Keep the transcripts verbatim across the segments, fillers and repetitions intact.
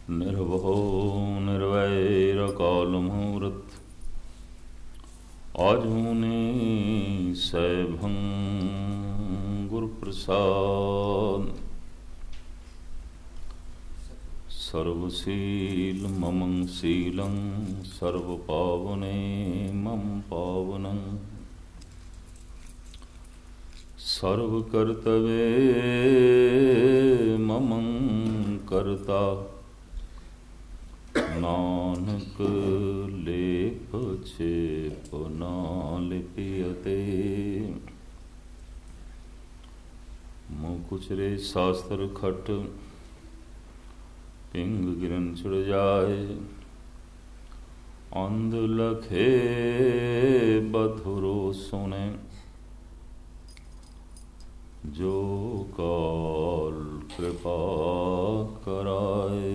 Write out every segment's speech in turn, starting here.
निर्भो निर्वैरकाल मूर्त आजूनी सैभं गुरुप्रसाद सर्वशील ममं शीलं सर्वपावने मम पावनं सर्वकर्तव्ये ममं कर्ता नानक लेप छेप ना लिपियते मुकुचरे शास्त्र खट पिंग गिरन चढ़ जाए अंध लखे बधुरो सुने जो काल कृपा कराए।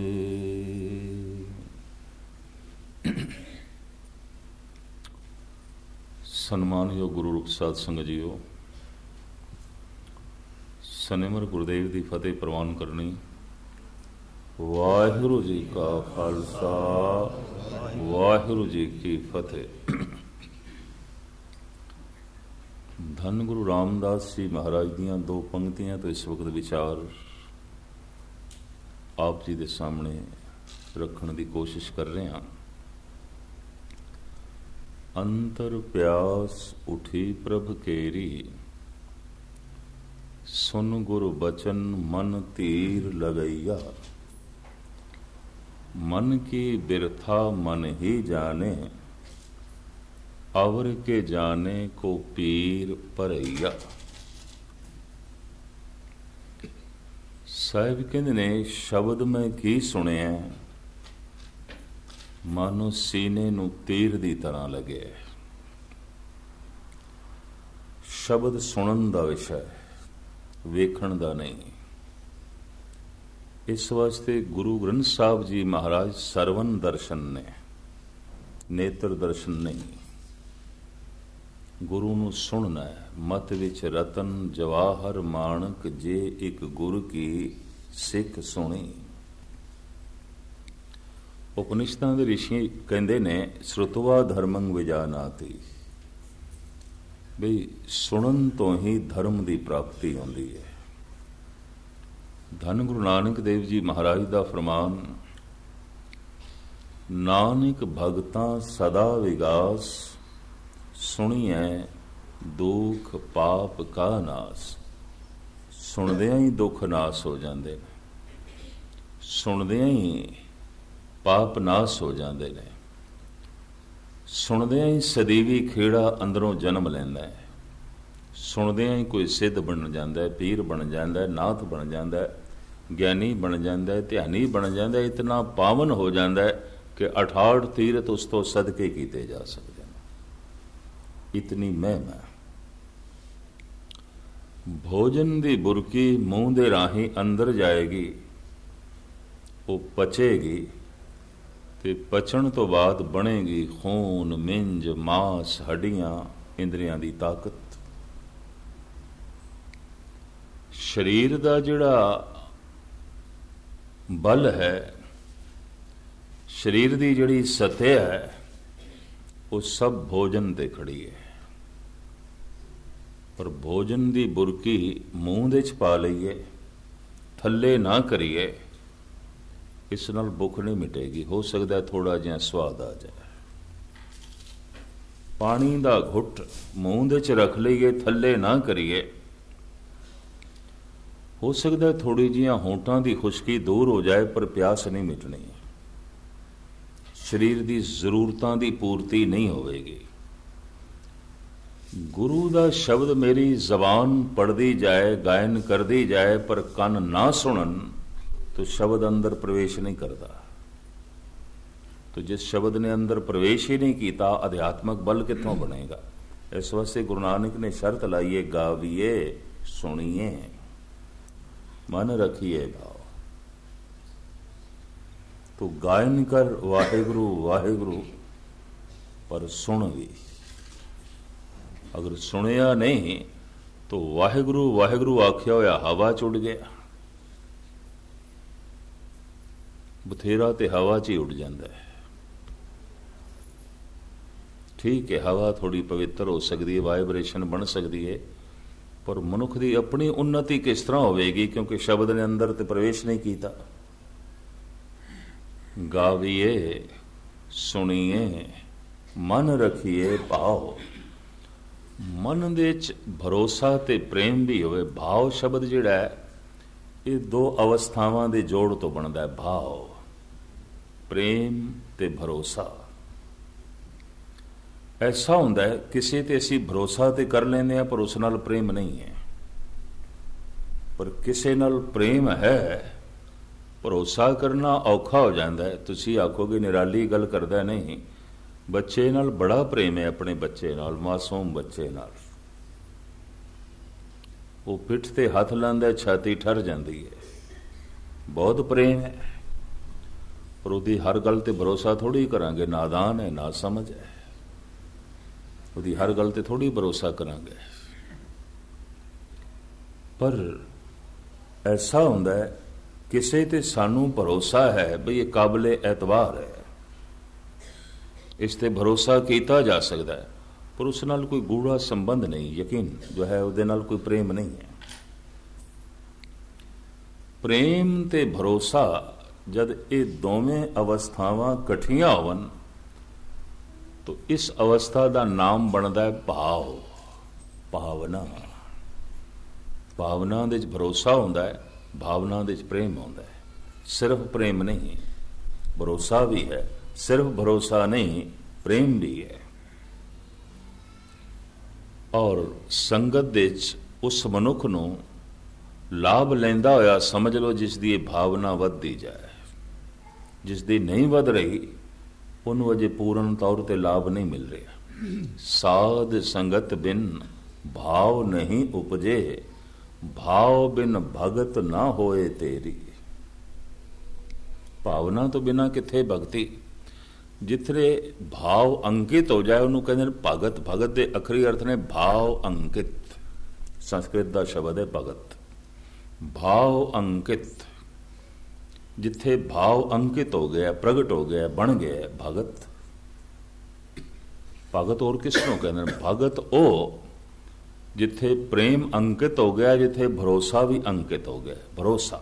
सन्मानयोग गुरु रूप साध संगत जीओ, सनिमर गुरुदेव की फतेह प्रवान करनी। वाहिगुरु जी का खालसा वाहिगुरु जी की फतेह। धन गुरु रामदास जी महाराज दियां दो पंक्तियां तो इस वक्त विचार आप जी के सामने रखने की कोशिश कर रहे हैं। अंतर प्यास उठी प्रभ केरी, सुन गुरु बचन मन तीर लगैया। मन की बिरथा मन ही जाने, अवर के जाने को पीर परैया। साहिब कहते ने शब्द में की सुनिया मानो सीने नू तीर दी तरह लगे। शब्द सुनन दा विषय, वेखण दा नहीं। इस वास्ते गुरु ग्रंथ साहब जी महाराज सरवन दर्शन ने, नेत्र दर्शन नहीं। गुरु नू सुनना है। मत विच रतन जवाहर माणक, जे एक गुरु की सिख सुनी। उपनिषदां दे ऋषि कहंदे ने श्रुतवा धर्मं विजानाति, बई सुनन तो ही धर्म की प्राप्ति होंदी है। धन गुरु नानक देव जी महाराज का फरमान, नानक भगतां सदा विगास, सुनिए दुख पाप का नास। सुनदियां ही दुख नाश हो जाते हैं, सुनदियां ही पाप नाश हो जाते हैं, सुनदियां ही सदीवी खेड़ा अंदरों जन्म लैंदा है। सुनदियां ही कोई सिद्ध बन जाता है, पीर बन जाता है, नाथ बन जाता है, ज्ञानी बन जाता है, ध्यानी बन जाता है, इतना पावन हो जाता है कि अठाठ तीरथ उस तो सदके कीते जा सकते हैं। इतनी महिमा। भोजन की बुरकी मूँह दे राही अंदर जाएगी, वो पचेगी ते पचण तो बाद बनेगी खून मिंज मांस हड्डियां इंद्रियां की ताकत। शरीर का जिहड़ा बल है, शरीर की जिहड़ी सतह है, वो सब भोजन ते खड़ी है। पर भोजन की बुरकी मूँह दे च पा लईए, थल्ले ना करिए, इस नाल भुख नहीं मिटेगी। हो सकता है थोड़ा जिहा स्वाद आ जाए। पानी का घुट मूँह दे च रख लीए, थल्ले ना करिए, हो सकता है थोड़ी जिहा होंठां की खुश्की दूर हो जाए, पर प्यास नहीं मिटनी। शरीर की जरूरतां की पूर्ति नहीं होगी। गुरु का शब्द मेरी जबान पढ़ती जाए, गायन करती जाए, पर कन ना सुनन तो शब्द अंदर प्रवेश नहीं करता। तो जिस शब्द ने अंदर प्रवेश ही नहीं किया, अध्यात्मक बल कितों बनेगा। इस वास्ते गुरु नानक ने शर्त लाइए, गाविए सुनिए मन रखिए भाव। तो गायन कर वाहिगुरु वाहिगुरु, पर सुन भी। अगर सुनिया नहीं तो वाहिगुरु वाहिगुरु आख्या होया हवा चुड़ गया। ਬਥੇਰਾ ਤੇ ਹਵਾ 'ਚ ਹੀ ਉੱਡ ਜਾਂਦਾ ਹੈ। ਠੀਕ ਹੈ, ਹਵਾ ਥੋੜੀ ਪਵਿੱਤਰ ਹੋ ਸਕਦੀ ਹੈ, ਵਾਈਬ੍ਰੇਸ਼ਨ ਬਣ ਸਕਦੀ ਹੈ, ਪਰ ਮਨੁੱਖ ਦੀ ਆਪਣੀ ਉન્નਤੀ ਕਿਸ ਤਰ੍ਹਾਂ ਹੋਵੇਗੀ, ਕਿਉਂਕਿ ਸ਼ਬਦ ਨੇ ਅੰਦਰ ਤੇ ਪ੍ਰਵੇਸ਼ ਨਹੀਂ ਕੀਤਾ। ਗਾਵੀਏ ਸੁਣੀਏ ਮਨ ਰੱਖੀਏ ਭਾਵ, ਮਨ ਦੇ 'ਚ ਭਰੋਸਾ ਤੇ ਪ੍ਰੇਮ ਵੀ ਹੋਵੇ। ਭਾਵ ਸ਼ਬਦ ਜਿਹੜਾ ਹੈ ਇਹ ਦੋ ਅਵਸਥਾਵਾਂ ਦੇ ਜੋੜ ਤੋਂ ਬਣਦਾ ਹੈ, ਭਾਵ ਪ੍ਰੇਮ ਤੇ ਭਰੋਸਾ। ਐਸਾ ਹੁੰਦਾ ਹੈ ਕਿਸੇ ਤੇ ਅਸੀਂ ਭਰੋਸਾ ਤੇ ਕਰ ਲੈਂਦੇ ਹਾਂ ਪਰ ਉਸ ਨਾਲ ਪ੍ਰੇਮ ਨਹੀਂ ਹੈ, ਪਰ ਕਿਸੇ ਨਾਲ ਪ੍ਰੇਮ ਹੈ, ਭਰੋਸਾ ਕਰਨਾ ਔਖਾ ਹੋ ਜਾਂਦਾ ਹੈ। ਤੁਸੀਂ ਆਖੋਗੇ ਨਿਰਾਲੀ ਗੱਲ ਕਰਦਾ ਨਹੀਂ, ਬੱਚੇ ਨਾਲ ਬੜਾ ਪ੍ਰੇਮ ਹੈ, ਆਪਣੇ ਬੱਚੇ ਨਾਲ, ਮਾਸੂਮ ਬੱਚੇ ਨਾਲ। ਉਹ ਪਿੱਠ ਤੇ ਹੱਥ ਲਾਉਂਦਾ, ਛਾਤੀ ਠਰ ਜਾਂਦੀ ਹੈ, ਬਹੁਤ ਪ੍ਰੇਮ ਹੈ, ਪਰ ਉਹਦੀ ਹਰ ਗੱਲ ਤੇ ਭਰੋਸਾ ਥੋੜੀ ਕਰਾਂਗੇ, ਨਾਦਾਨ ਹੈ, ਨਾ ਸਮਝ ਹੈ, ਉਹਦੀ ਹਰ ਗੱਲ ਤੇ ਥੋੜੀ ਭਰੋਸਾ ਕਰਾਂਗੇ। ਪਰ ਐਸਾ ਹੁੰਦਾ ਹੈ ਕਿਸੇ ਤੇ ਸਾਨੂੰ ਭਰੋਸਾ ਹੈ ਬਈ ਇਹ ਕਾਬਲੇ ਐਤਬਾਰ ਹੈ, ਇਸ ਤੇ ਭਰੋਸਾ ਕੀਤਾ ਜਾ ਸਕਦਾ ਹੈ, ਪਰ ਉਸ ਨਾਲ ਕੋਈ ਗੂੜਾ ਸੰਬੰਧ ਨਹੀਂ, ਯਕੀਨ ਜੋ ਹੈ ਉਹਦੇ ਨਾਲ ਕੋਈ ਪ੍ਰੇਮ ਨਹੀਂ ਹੈ। ਪ੍ਰੇਮ ਤੇ ਭਰੋਸਾ ਜਦ ਇਹ ਦੋਵੇਂ ਅਵਸਥਾਵਾਂ ਇਕੱਠੀਆਂ ਹੋਵਨ ਤੋ ਇਸ ਅਵਸਥਾ ਦਾ ਨਾਮ ਬਣਦਾ ਹੈ ਭਾਵ, ਭਾਵਨਾ। ਭਾਵਨਾ ਦੇ 'ਚ ਭਰੋਸਾ ਹੁੰਦਾ ਹੈ, ਭਾਵਨਾ ਦੇ 'ਚ ਪ੍ਰੇਮ ਹੁੰਦਾ ਹੈ। ਸਿਰਫ ਪ੍ਰੇਮ ਨਹੀਂ, ਭਰੋਸਾ ਵੀ ਹੈ, ਸਿਰਫ ਭਰੋਸਾ ਨਹੀਂ, ਪ੍ਰੇਮ ਵੀ ਹੈ। ਔਰ ਸੰਗਤ ਦੇ 'ਚ ਉਸ ਮਨੁੱਖ ਨੂੰ ਲਾਭ ਲੈਂਦਾ ਹੋਇਆ ਸਮਝ ਲਓ ਜਿਸ ਦੀ ਇਹ ਭਾਵਨਾ ਵੱਧਦੀ ਜਾਏ। ਜਿਸ ਦੀ ਨਹੀਂ ਵੱਧ ਰਹੀ ਉਹਨੂੰ ਅਜੇ ਪੂਰਨ ਤੌਰ ਤੇ ਲਾਭ ਨਹੀਂ ਮਿਲ ਰਿਹਾ। ਸਾਧ ਸੰਗਤ ਬਿਨ ਭਾਵ ਨਹੀਂ ਉਪਜੇ, ਭਾਵ ਬਿਨ ਭਗਤ ਨਾ ਹੋਏ ਤੇਰੀ। ਭਾਵਨਾ ਤੋਂ ਬਿਨਾਂ ਕਿੱਥੇ ਭਗਤੀ। ਜਿੱਥੇ ਭਾਵ ਅੰਕਿਤ ਹੋ ਜਾਏ ਉਹਨੂੰ ਕਹਿੰਦੇ ਨੇ ਭਗਤ। ਭਗਤ ਦੇ ਅਖਰੀ ਅਰਥ ਨੇ ਭਾਵ ਅੰਕਿਤ, ਸੰਸਕ੍ਰਿਤ ਦਾ ਸ਼ਬਦ ਹੈ ਭਗਤ। ਭਾਵ ਅੰਕਿਤ, ਜਿੱਥੇ ਭਾਵ ਅੰਕਿਤ ਹੋ ਗਿਆ, ਪ੍ਰਗਟ ਹੋ ਗਿਆ, ਬਣ ਗਿਆ ਭਗਤ। ਭਗਤ ਹੋਰ ਕਿਸ ਨੂੰ ਕਹਿੰਦੇ ਨੇ? ਭਗਤ ਉਹ ਜਿੱਥੇ ਪ੍ਰੇਮ ਅੰਕਿਤ ਹੋ ਗਿਆ, ਜਿੱਥੇ ਭਰੋਸਾ ਵੀ ਅੰਕਿਤ ਹੋ ਗਿਆ। ਭਰੋਸਾ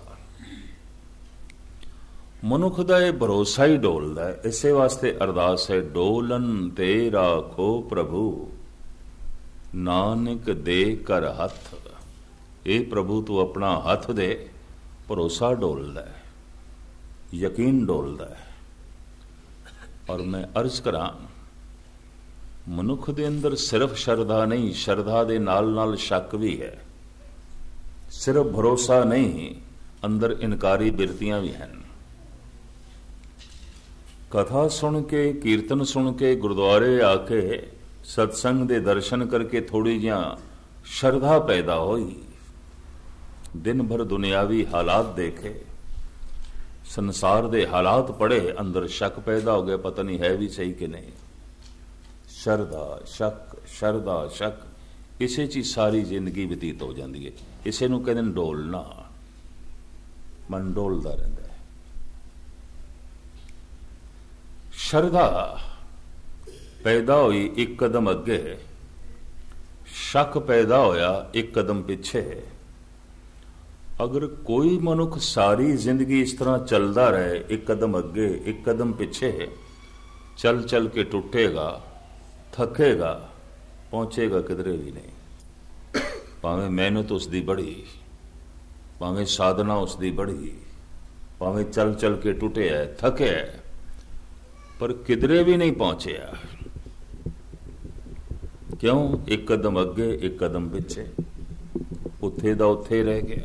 ਮਨੁੱਖ ਦਾ ਇਹ ਭਰੋਸਾ ਹੀ ਡੋਲਦਾ ਹੈ। ਇਸੇ ਵਾਸਤੇ ਅਰਦਾਸ ਹੈ, ਡੋਲਨ ਤੇ ਰਾਖੋ ਪ੍ਰਭੂ ਨਾਨਕ ਦੇ ਕਰ ਹੱਥ। ਇਹ ਪ੍ਰਭੂ ਤੂੰ ਆਪਣਾ ਹੱਥ ਦੇ। ਭਰੋਸਾ ਡੋਲਦਾ ਹੈ, ਯਕੀਨ ਡੋਲਦਾ ਹੈ। ਔਰ ਮੈਂ ਅਰਜ਼ ਕਰਾਂ, ਮਨੁੱਖ ਦੇ ਅੰਦਰ ਸਿਰਫ ਸ਼ਰਧਾ ਨਹੀਂ, ਸ਼ਰਧਾ ਦੇ ਨਾਲ ਨਾਲ ਸ਼ੱਕ ਵੀ ਹੈ। ਸਿਰਫ ਭਰੋਸਾ ਨਹੀਂ, ਅੰਦਰ ਇਨਕਾਰੀ ਬਿਰਤੀਆਂ ਵੀ ਹਨ। ਕਥਾ ਸੁਣ ਕੇ, ਕੀਰਤਨ ਸੁਣ ਕੇ, ਗੁਰਦੁਆਰੇ ਆ ਕੇ, ਸਤਸੰਗ ਦੇ ਦਰਸ਼ਨ ਕਰਕੇ ਥੋੜੀ ਜਿਹਾ ਸ਼ਰਧਾ ਪੈਦਾ ਹੋਈ। ਦਿਨ ਭਰ ਦੁਨਿਆਵੀ ਹਾਲਾਤ ਦੇਖੇ, ਸੰਸਾਰ ਦੇ ਹਾਲਾਤ ਪੜ੍ਹੇ, ਅੰਦਰ ਸ਼ੱਕ ਪੈਦਾ ਹੋ ਗਿਆ, ਪਤਾ ਨਹੀਂ ਹੈ ਵੀ ਸਹੀ ਕਿ ਨਹੀਂ। ਸ਼ਰਧਾ ਸ਼ੱਕ, ਸ਼ਰਧਾ ਸ਼ੱਕ, ਇਸੇ 'ਚ ਹੀ ਸਾਰੀ ਜ਼ਿੰਦਗੀ ਬਤੀਤ ਹੋ ਜਾਂਦੀ ਹੈ। ਇਸੇ ਨੂੰ ਕਹਿੰਦੇ ਨੇ ਡੋਲਣਾ। ਮਨ ਡੋਲਦਾ ਰਹਿੰਦਾ ਹੈ। ਸ਼ਰਧਾ ਪੈਦਾ ਹੋਈ ਇੱਕ ਕਦਮ ਅੱਗੇ, ਸ਼ੱਕ ਪੈਦਾ ਹੋਇਆ ਇੱਕ ਕਦਮ ਪਿੱਛੇ। ਅਗਰ ਕੋਈ ਮਨੁੱਖ ਸਾਰੀ ਜ਼ਿੰਦਗੀ ਇਸ ਤਰ੍ਹਾਂ ਚੱਲਦਾ ਰਹੇ, ਇੱਕ ਕਦਮ ਅੱਗੇ ਇੱਕ ਕਦਮ ਪਿੱਛੇ, ਚੱਲ ਚੱਲ ਕੇ ਟੁੱਟੇਗਾ, ਥੱਕੇਗਾ, ਪਹੁੰਚੇਗਾ ਕਿਧਰੇ ਵੀ ਨਹੀਂ। ਭਾਵੇਂ ਮਿਹਨਤ ਉਸ ਦੀ ਬੜੀ, ਭਾਵੇਂ ਸਾਧਨਾ ਉਸ ਦੀ ਬੜੀ, ਭਾਵੇਂ ਚੱਲ ਚੱਲ ਕੇ ਟੁੱਟਿਆ, ਥੱਕਿਆ, ਪਰ ਕਿਧਰੇ ਵੀ ਨਹੀਂ ਪਹੁੰਚਿਆ। ਕਿਉਂ? ਇੱਕ ਕਦਮ ਅੱਗੇ ਇੱਕ ਕਦਮ ਪਿੱਛੇ, ਉੱਥੇ ਦਾ ਉੱਥੇ ਰਹਿ ਗਿਆ।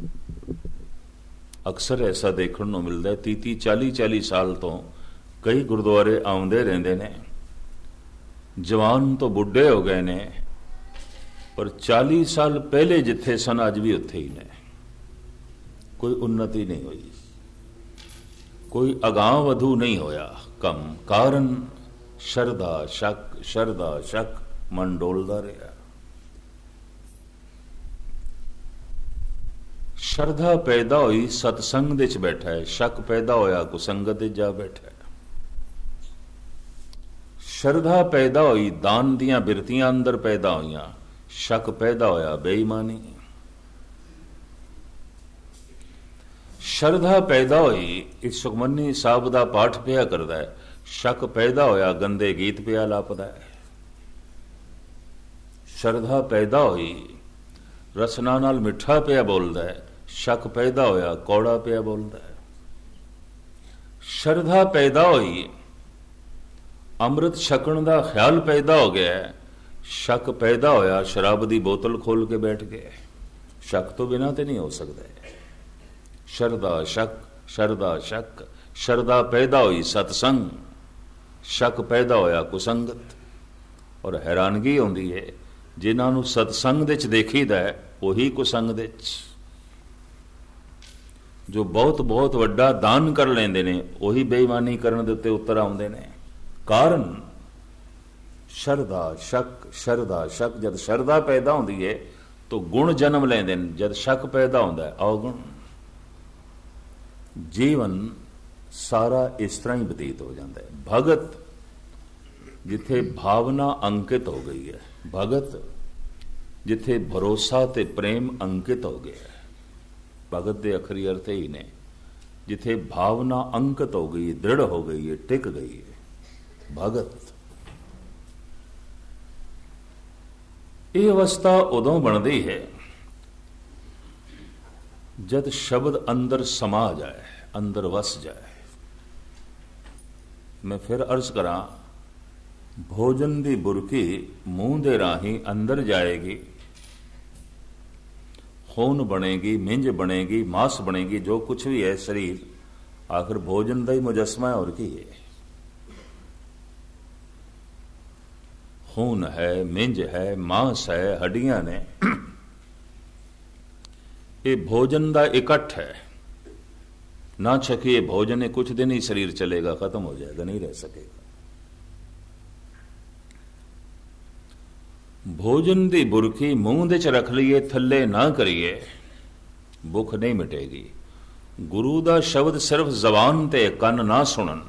ਅਕਸਰ ਐਸਾ ਦੇਖਣ ਨੂੰ ਮਿਲਦਾ ਹੈ। ਤੀਹ ਤੀਹ ਚਾਲੀ ਚਾਲੀ ਸਾਲ ਤੋਂ ਕਈ ਗੁਰਦੁਆਰੇ ਆਉਂਦੇ ਰਹਿੰਦੇ ਨੇ, ਜਵਾਨ ਤੋਂ ਬੁੱਢੇ ਹੋ ਗਏ ਨੇ, ਪਰ ਚਾਲੀ ਸਾਲ ਪਹਿਲੇ ਜਿੱਥੇ ਸਨ ਅੱਜ ਵੀ ਉੱਥੇ ਹੀ ਨੇ। ਕੋਈ ਉન્નਤੀ ਨਹੀਂ ਹੋਈ, ਕੋਈ ਅਗਾਂਹ ਵਧੂ ਨਹੀਂ ਹੋਇਆ ਕੰਮ। ਕਾਰਨ ਸ਼ਰਧਾ ਸ਼ੱਕ, ਸ਼ਰਧਾ ਸ਼ੱਕ, ਮਨ ਡੋਲਦਾ ਰਿਹਾ। ਸ਼ਰਧਾ ਪੈਦਾ ਹੋਈ ਸਤਸੰਗ ਦੇ ਚ ਬੈਠਾ ਹੈ, ਸ਼ੱਕ ਪੈਦਾ ਹੋਇਆ ਕੁਸੰਗਤ ਦੇ ਜਾ ਬੈਠਾ ਹੈ। ਸ਼ਰਧਾ ਪੈਦਾ ਹੋਈ ਦਾਨ ਦੀਆਂ ਬਿਰਤੀਆਂ ਅੰਦਰ ਪੈਦਾ ਹੋਈਆਂ, ਸ਼ੱਕ ਪੈਦਾ ਹੋਇਆ ਬੇਈਮਾਨੀ। ਸ਼ਰਧਾ ਪੈਦਾ ਹੋਈ ਇਸ ਸੁਖਮਨੀ ਸਾਹਿਬ ਦਾ ਪਾਠ ਪਿਆ ਕਰਦਾ ਹੈ, ਸ਼ੱਕ ਪੈਦਾ ਹੋਇਆ ਗੰਦੇ ਗੀਤ ਪਿਆ ਲਾਪਦਾ ਹੈ। ਸ਼ਰਧਾ ਪੈਦਾ ਹੋਈ ਰਸਨਾ ਨਾਲ ਮਿੱਠਾ ਪਿਆ ਬੋਲਦਾ ਹੈ, ਸ਼ੱਕ ਪੈਦਾ ਹੋਇਆ ਕੌੜਾ ਪਿਆ ਬੋਲਦਾ ਹੈ। ਸ਼ਰਧਾ ਪੈਦਾ ਹੋਈ ਅੰਮ੍ਰਿਤ ਛਕਣ ਦਾ ਖਿਆਲ ਪੈਦਾ ਹੋ ਗਿਆ, ਸ਼ੱਕ ਪੈਦਾ ਹੋਇਆ ਸ਼ਰਾਬ ਦੀ ਬੋਤਲ ਖੋਲ ਕੇ ਬੈਠ ਗਏ। ਸ਼ੱਕ ਤੋਂ ਬਿਨਾਂ ਤੇ ਨਹੀਂ ਹੋ ਸਕਦਾ। ਸ਼ਰਧਾ ਸ਼ੱਕ, ਸ਼ਰਧਾ ਸ਼ੱਕ, ਸ਼ਰਧਾ ਪੈਦਾ ਹੋਈ ਸਤਸੰਗ, ਸ਼ੱਕ ਪੈਦਾ ਹੋਇਆ ਕੁਸੰਗਤ। ਔਰ ਹੈਰਾਨਗੀ ਆਉਂਦੀ ਹੈ ਜਿਨ੍ਹਾਂ ਨੂੰ ਸਤਸੰਗ ਦੇ ਚ ਦੇਖੀਦਾ ਹੈ ਉਹੀ ਕੁਸੰਗ ਦੇ ਚ, ਜੋ ਬਹੁਤ ਬਹੁਤ ਵੱਡਾ ਦਾਨ ਕਰ ਲੈਂਦੇ ਨੇ ਉਹੀ ਬੇਈਮਾਨੀ ਕਰਨ ਦੇ ਉੱਤੇ ਉਤਰ ਆਉਂਦੇ ਨੇ। ਕਾਰਨ ਸ਼ਰਧਾ ਸ਼ੱਕ, ਸ਼ਰਧਾ ਸ਼ੱਕ। ਜਦ ਸ਼ਰਧਾ ਪੈਦਾ ਹੁੰਦੀ ਹੈ ਤਾਂ ਗੁਣ ਜਨਮ ਲੈਂਦੇ ਨੇ, ਜਦ ਸ਼ੱਕ ਪੈਦਾ ਹੁੰਦਾ ਹੈ ਔਗੁਣ। ਜੀਵਨ ਸਾਰਾ ਇਸ ਤਰ੍ਹਾਂ ਹੀ ਬਤੀਤ ਹੋ ਜਾਂਦਾ ਹੈ। ਭਗਤ ਜਿੱਥੇ ਭਾਵਨਾ ਅੰਕਿਤ ਹੋ ਗਈ ਹੈ, ਭਗਤ ਜਿੱਥੇ ਭਰੋਸਾ ਤੇ ਪ੍ਰੇਮ ਅੰਕਿਤ ਹੋ ਗਿਆ ਹੈ, ਭਗਤ ਦੇ ਅਖਰੀ ਅਰਥ ਹੀ ਨੇ ਜਿੱਥੇ ਭਾਵਨਾ ਅੰਕਿਤ ਹੋ ਗਈ, ਦ੍ਰਿੜ ਹੋ ਗਈ ਹੈ, ਟਿਕ ਗਈ ਹੈ, ਭਗਤ। ਇਹ ਅਵਸਥਾ ਉਦੋਂ ਬਣਦੀ ਹੈ ਜਦ ਸ਼ਬਦ ਅੰਦਰ ਸਮਾ ਜਾਏ, ਅੰਦਰ ਵਸ ਜਾਏ। ਮੈਂ ਫਿਰ ਅਰਜ਼ ਕਰਾਂ, ਭੋਜਨ ਦੀ ਬੁਰਕੀ ਮੂੰਹ ਦੇ ਰਾਹੀਂ ਅੰਦਰ ਜਾਏਗੀ, ਖੂਨ ਬਣੇਗੀ, ਮਿੰਜ ਬਣੇਗੀ, ਮਾਸ ਬਣੇਗੀ, ਜੋ ਕੁਛ ਵੀ ਹੈ ਸਰੀਰ ਆਖਿਰ ਭੋਜਨ ਦਾ ਹੀ ਮੁਜਸਮਾ ਹੈ। और ਕੀ ਹੈ? खून है, मिंज है, मांस है, हड्डियां ने, ये भोजन का इकट्ठ है। ना छकिए भोजन, कुछ दिन ही शरीर चलेगा, खत्म हो जाएगा, नहीं रह सकेगा। भोजन की बुरकी मूंह दे च रख लीए, थले ना करिए, भुख नहीं मिटेगी। गुरु का शब्द सिर्फ जबान ते कन ना सुनन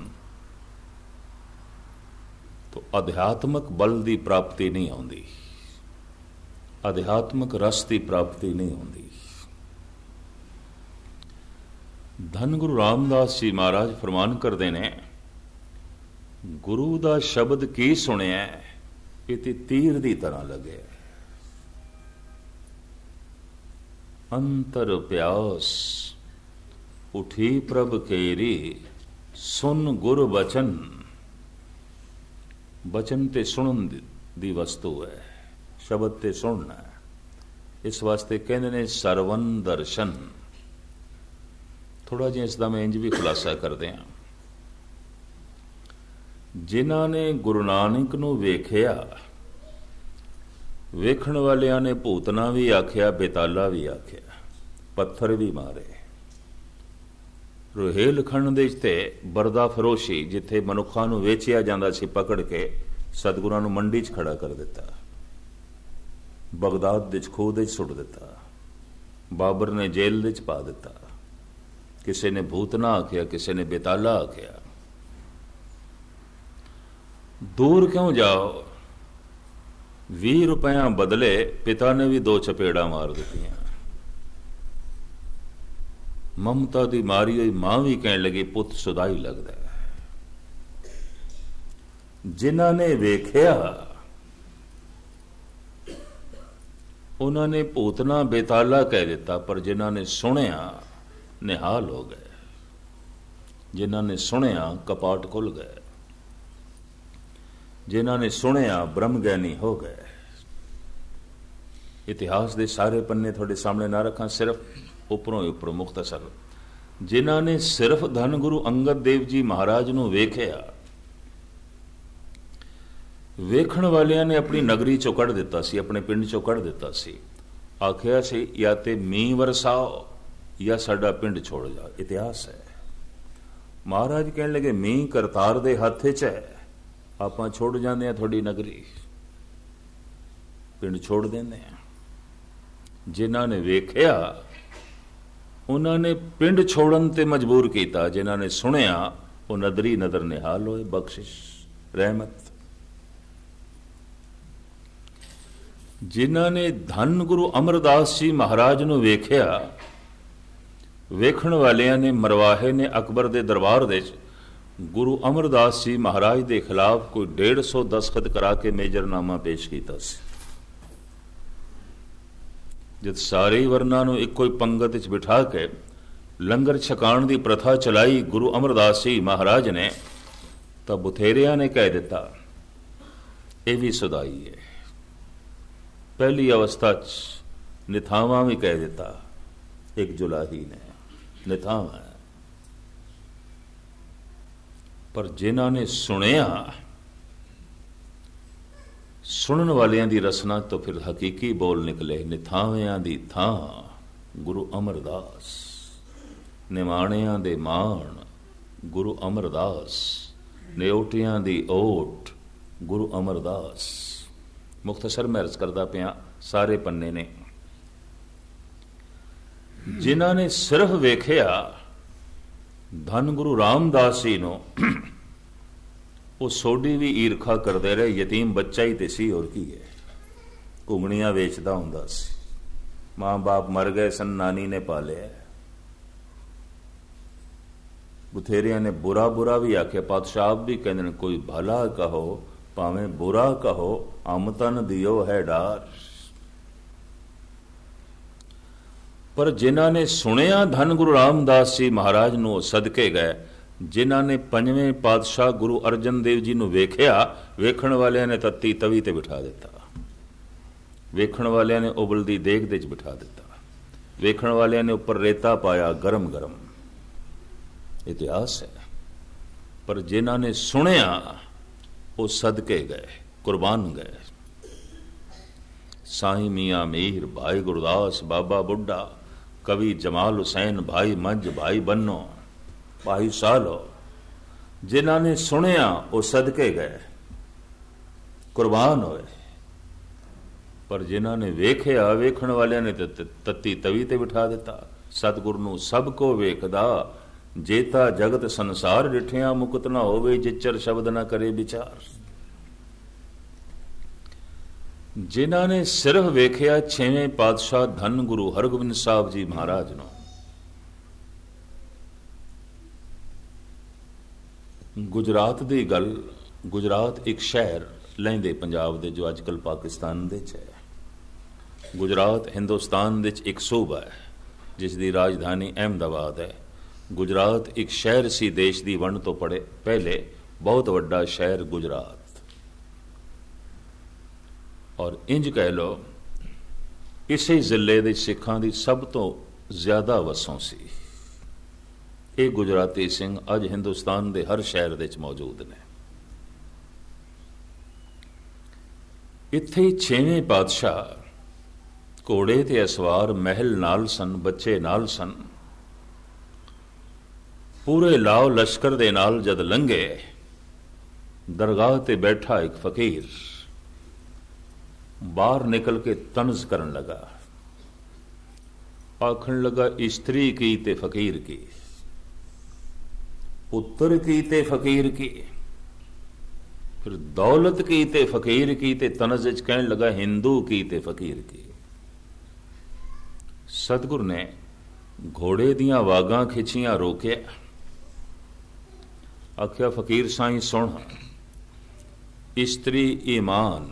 तो अध्यात्मक बल की प्राप्ति नहीं आती, अध्यात्मक रस की प्राप्ति नहीं होती। धन गुरु रामदास जी महाराज फरमान करते ने, गुरु का शब्द की सुनिया ये ते तीर की तरह लगे। अंतर प्यास उठी प्रभ केरी, सुन गुर बचन। बचन ते सुनन दी वस्तु है, शब्द ते सुनना है। इस वास्ते कहते ने सरवन दर्शन। थोड़ा जिहा इसका मैं इंज भी खुलासा कर दें। जिन्हां ने गुरु नानक नूं वेखिया, वेखण वालियां ने भूतना भी आख्या, बेताला भी आख्या, पत्थर भी मारे। रोहेलखंड ਦੇ ਤੇ ਬਰਦਾ ਫਰੋਸ਼ੀ ਜਿੱਥੇ ਮਨੁੱਖਾਂ ਨੂੰ ਵੇਚਿਆ ਜਾਂਦਾ ਸੀ ਪਕੜ ਕੇ ਸਤਿਗੁਰਾਂ ਨੂੰ ਮੰਡੀ 'ਚ ਖੜਾ ਕਰ ਦਿੱਤਾ, ਬਗਦਾਦ ਦੇ 'ਚ ਖੂਹ ਦੇ 'ਚ ਸੁੱਟ ਦਿੱਤਾ, ਬਾਬਰ ਨੇ ਜੇਲ੍ਹ ਦੇ 'ਚ ਪਾ ਦਿੱਤਾ। ਕਿਸੇ ਨੇ ਭੂਤਨਾ ਆਖਿਆ, ਕਿਸੇ ਨੇ ਬੇਤਾਲਾ ਆਖਿਆ। ਦੂਰ ਕਿਉਂ ਜਾਓ, ਵੀਹ ਰੁਪਇਆ ਬਦਲੇ ਪਿਤਾ ਨੇ ਵੀ ਦੋ ਚਪੇੜਾਂ ਮਾਰ ਦਿੱਤੀਆਂ। ममता की मारी हुई मां भी कह लगी पुत सुदाई लगता है। जिन्हां ने वेख्या उन्होंने भूतना बेताला कह दिता, पर जिन्हां ने सुनिया निहाल हो गए। जिन्हां ने सुनिया कपाट खुल गए, जिन्हां ने सुनिया ब्रह्मज्ञानी हो गए। इतिहास के सारे पन्ने थोड़े सामने ना रखा, सिर्फ उपरों उपर मुख्तसर। जिन्हां ने सिर्फ धन गुरु अंगद देव जी महाराज नूं वेखिया, वेखण वालियां ने अपनी नगरी चों कढ़ दिता सी, अपने पिंड चों कढ़ दिता सी। आखिया सी या ते मींह वरसाओ या साडा पिंड छोड़ जाओ। इतिहास है। महाराज कहने लगे मींह करतार दे हथ च है, आपां छोड़ जांदे हां थोड़ी नगरी, पिंड छोड़ देंदे हां। जिन्हां ने वेखिया उन्होंने पिंड छोड़न ते मजबूर किया, जिन्हों ने सुनिया वो नदरी नदर निहाल होए, बख्शिश रहमत। जिन्हों ने धन गुरु अमरदास जी महाराज नूं वेख्या, वेखण वालियां ने मरवाहे ने अकबर दे दरबार दे गुरु अमरदास जी महाराज के खिलाफ कोई डेढ़ सौ दस्खत करा के मेजरनामा पेश किया। जब सारे वर्णा नूं इक्को पंगत च बिठा के लंगर छकाण की प्रथा चलाई गुरु अमरदास जी महाराज ने, तो बथेरिया ने कह दिता ये भी सुधाई है। पहली अवस्था च निथावा भी कह दिता, एक जुलाही ने निथावा है। पर जिन्हों ने सुनिया, सुनन वालियां दी रसना तो फिर हकीकी बोल निकले। निथावियां दी थां गुरु अमरदास, निमाणियां दे मान गुरु अमरदास, नेओटियां दी ओट गुरु अमरदास। मुख्तसर मैं अर्ज करदा पिया, सारे पन्ने ने। जिन्हां ने सिर्फ वेख्या धन गुरु रामदास जी नूं, वो सोडी भी ईरखा करते रहे। यतीम बच्चा ही तो सी, और की है, घुंगणियां वेचदा हुंदा सी, मां बाप मर गए सन, नानी ने पालिया। बथेरिया ने बुरा बुरा भी आख्या, पातशाह भी कहते हैं कोई भला कहो भावें बुरा कहो, अमतन दियो है डार। पर जिन्हां ने सुनिया धन गुरु रामदास जी महाराज नूं सदके गए। जिन्हां ने पंजवें पातशाह गुरु अर्जन देव जी नूं वेख्या, वेखण वालियां ने तत्ती तवी ते बिठा दिता, वेखण वालियां ने उबलदी देग दे च बिठा दिता, वेखण वालियां ने उपर रेता पाया गरम गरम। इतिहास है। पर जिन्हां ने सुनिया वो सदके गए, कुर्बान गए। साईं मियाँ मीर, भाई गुरदास, बाबा बुड्ढा, कवि जमाल हुसैन, भाई मंझ, भाई बन्नो, भाई सालो, जिन्हां ने सुनिया वो सदके गए, कुर्बान होए। पर जिन्हां ने वेख्या, वेखण वालियां ने तत्ती तवी ते बिठा दिता। सतगुर नूं सब को वेखदा, जेता जगत संसार डिठिया, मुकत ना होवे जिचर शब्द ना करे विचार। जिन्हां ने सिर्फ वेख्या छेवें पातशाह धन गुरु हरगोबिंद साहब जी महाराज नूं, गुजरात दी गल, गुजरात एक शहर लैंदे पंजाब दे जो अजकल पाकिस्तान दे च है। गुजरात हिंदुस्तान दे एक सूबा है जिसकी राजधानी अहमदाबाद है। गुजरात एक शहर सी देश की वंड तो पड़े पहले, बहुत वड्डा शहर गुजरात। और इंज कह लो इसे जिले दे सिखां दी सब तो ज्यादा वसों सी। ये गुजराती सिंह अज हिंदुस्तान दे हर शहर दे मौजूद ने। इत्थे छेवें पातशाह घोड़े ते असवार महल नाल सन, बच्चे नाल सन। पूरे लाओ लश्कर दे नाल जद लंघे, दरगाह ते बैठा एक फकीर बाहर निकल के तंज करन लगा, आखन लगा स्त्री की ते फकीर की, पुत्र की ते फकीर की, फिर दौलत की ते फकीर की, ते तनज च कहन लगा हिंदू की ते फकीर की। सतगुर ने घोड़े दियां वागां खिंचियां रोकिया, आख्या फकीर साईं सुन, स्त्री ईमान,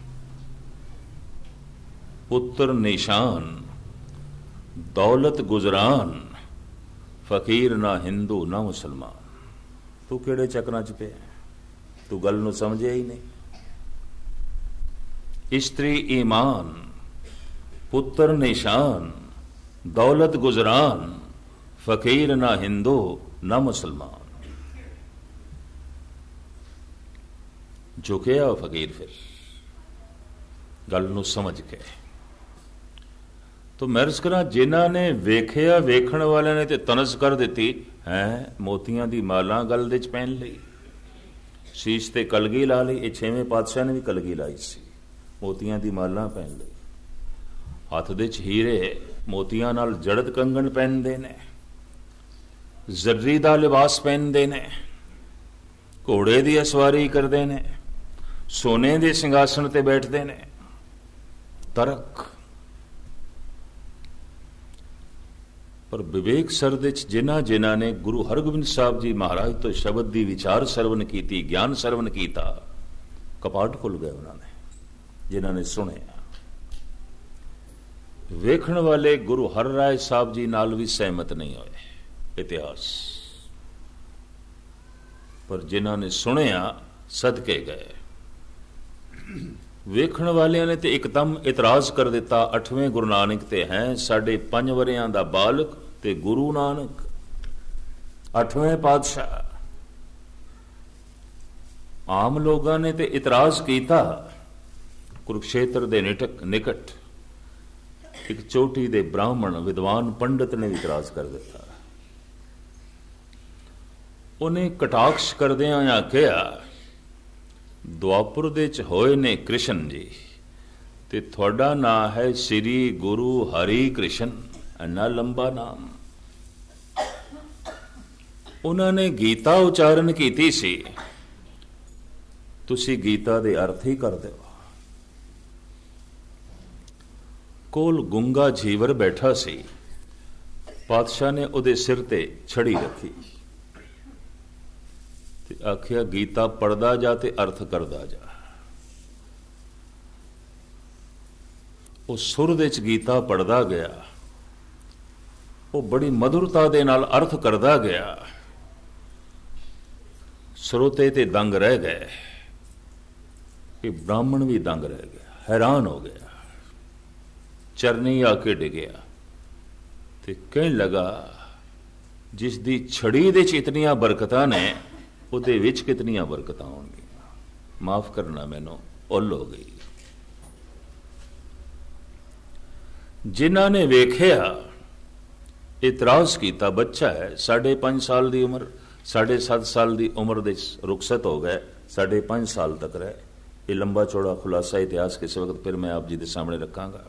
पुत्र निशान, दौलत गुजरान, फकीर ना हिंदू ना मुसलमान। तू केड़े चक्रां च पे, तू गल नूं समझिया ही नहीं। स्त्री ईमान, पुत्र निशान, दौलत गुजरान, फकीर ना हिंदू ना मुसलमान। झुकिया वो फकीर फिर गल नूं समझ के। तो मैं अर्ज करा, जिन्हां ने वेख्या, वेखण वालियां ने ते तनस कर दी है, मोतियां दी मालां गल दे च पहन लई, शीश ते कलगी ला ली। ये छेवें पातशाह ने भी कलगी लाई सी, मोतियां दी मालां पहन लई, हथ दे च हीरे ਮੋਤੀਆਂ ਨਾਲ ਜੜਤ ਕੰਗਣ ਪਹਿਨਦੇ ਨੇ, ਜ਼ਰੀ ਦਾ ਲਿਬਾਸ ਪਹਿਨਦੇ ਨੇ, ਘੋੜੇ ਦੀ ਅਸਵਾਰੀ ਕਰਦੇ ਨੇ, ਸੋਨੇ ਦੇ ਸਿੰਘਾਸਣ ਤੇ ਬੈਠਦੇ ਨੇ। ਤਰਕ ਪਰ ਵਿਵੇਕ ਸਰਦ ਚ ਜਿਨ੍ਹਾਂ ਜਿਨ੍ਹਾਂ ਨੇ ਗੁਰੂ ਹਰਗੋਬਿੰਦ ਸਾਹਿਬ ਜੀ ਮਹਾਰਾਜ ਤੋਂ ਸ਼ਬਦ ਦੀ ਵਿਚਾਰ ਸਰਵਨ ਕੀਤੀ, ਗਿਆਨ ਸਰਵਨ ਕੀਤਾ, ਕਪਾਟ ਖੁੱਲ ਗਏ ਉਹਨਾਂ ਨੇ, ਜਿਨ੍ਹਾਂ ਨੇ ਸੁਣਿਆ। ਵੇਖਣ ਵਾਲੇ ਗੁਰੂ ਹਰ ਰਾਏ ਸਾਹਿਬ ਜੀ ਨਾਲ ਵੀ ਸਹਿਮਤ ਨਹੀਂ ਹੋਏ ਇਤਿਹਾਸ, ਪਰ ਜਿਨ੍ਹਾਂ ਨੇ ਸੁਣਿਆ ਸਦਕੇ ਗਏ। ਵੇਖਣ ਵਾਲਿਆਂ ਨੇ ਤੇ ਇੱਕਦਮ ਇਤਰਾਜ਼ ਕਰ ਦਿੱਤਾ, ਅੱਠਵੇਂ ਗੁਰੂ ਨਾਨਕ ਤੇ ਹੈ, ਸਾਡੇ ਪੰਜ ਵਰਿਆਂ ਦਾ ਬਾਲਕ ਤੇ ਗੁਰੂ ਨਾਨਕ ਅੱਠਵੇਂ ਪਾਤਸ਼ਾਹ। ਆਮ ਲੋਕਾਂ ਨੇ ਤੇ ਇਤਰਾਜ਼ ਕੀਤਾ। ਕੁਰੂਕਸ਼ੇਤਰ ਦੇ ਨਿਟਕ ਨਿਕਟ ਇੱਕ ਚੋਟੀ ਦੇ ਬ੍ਰਾਹਮਣ ਵਿਦਵਾਨ ਪੰਡਤ ਨੇ ਇਤਰਾਜ਼ ਕਰ ਦਿੱਤਾ। ਉਹਨੇ ਕਟਾਕਸ਼ ਕਰਦਿਆਂ ਆਖਿਆ, ਦੁਆਪੁਰ ਦੇ ਚ ਹੋਏ ਨੇ ਕ੍ਰਿਸ਼ਨ ਜੀ ਤੇ ਤੁਹਾਡਾ ਨਾਂ ਹੈ ਸ੍ਰੀ ਗੁਰੂ ਹਰੀ ਕ੍ਰਿਸ਼ਨ, ਇੰਨਾ ਲੰਬਾ ਨਾਮ। ਉਹਨਾਂ ਨੇ ਗੀਤਾ ਉਚਾਰਨ ਕੀਤੀ ਸੀ, ਤੁਸੀਂ ਗੀਤਾ ਦੇ ਅਰਥ ਹੀ ਕਰ ਦਿਓ। ਕੋਲ ਗੁੰਗਾ ਜੀਵਰ ਬੈਠਾ ਸੀ, ਪਾਤਸ਼ਾਹ ਨੇ ਉਹਦੇ ਸਿਰ ਤੇ ਛੜੀ ਰੱਖੀ ਤੇ ਆਖਿਆ, ਗੀਤਾ ਪੜਦਾ ਜਾ ਤੇ ਅਰਥ ਕਰਦਾ ਜਾ। ਉਹ ਸੁਰ ਦੇ ਚ ਗੀਤਾ ਪੜਦਾ ਗਿਆ, ਉਹ ਬੜੀ ਮਧੁਰਤਾ ਦੇ ਨਾਲ ਅਰਥ ਕਰਦਾ ਗਿਆ। ਸਰੋਤੇ ਤੇ ਦੰਗ ਰਹਿ ਗਏ, ਕਿ ਬ੍ਰਾਹਮਣ ਵੀ ਦੰਗ ਰਹਿ ਗਿਆ, ਹੈਰਾਨ ਹੋ ਗਿਆ, ਚਰਨੀ ਆ ਕੇ ਡਿੱਗਿਆ ਤੇ ਕਹਿਣ ਲੱਗਾ, ਜਿਸ ਦੀ ਛੜੀ ਦੇ ਚ ਇਤਨੀਆਂ ਬਰਕਤਾਂ ਨੇ, ਉਹਦੇ ਵਿੱਚ ਕਿਤਨੀਆਂ ਬਰਕਤਾਂ ਹੋਣਗੀਆਂ। ਮਾਫ ਕਰਨਾ, ਮੈਨੂੰ ਉਲ ਹੋ ਗਈ। ਜਿਨ੍ਹਾਂ ਨੇ ਵੇਖਿਆ ਇਤਰਾਜ਼ ਕੀਤਾ, ਬੱਚਾ ਹੈ, ਸਾਢੇ ਪੰਜ ਸਾਲ ਦੀ ਉਮਰ, ਸਾਢੇ ਸੱਤ ਸਾਲ ਦੀ ਉਮਰ ਦੇ ਰੁਖਸਤ ਹੋ ਗਏ, ਸਾਢੇ ਪੰਜ ਸਾਲ ਤੱਕ ਰਹੇ। ਇਹ ਲੰਬਾ ਚੌੜਾ ਖੁਲਾਸਾ ਇਤਿਹਾਸ ਕਿਸੇ ਵਕਤ ਫਿਰ ਮੈਂ ਆਪ ਜੀ ਦੇ ਸਾਹਮਣੇ ਰੱਖਾਂਗਾ।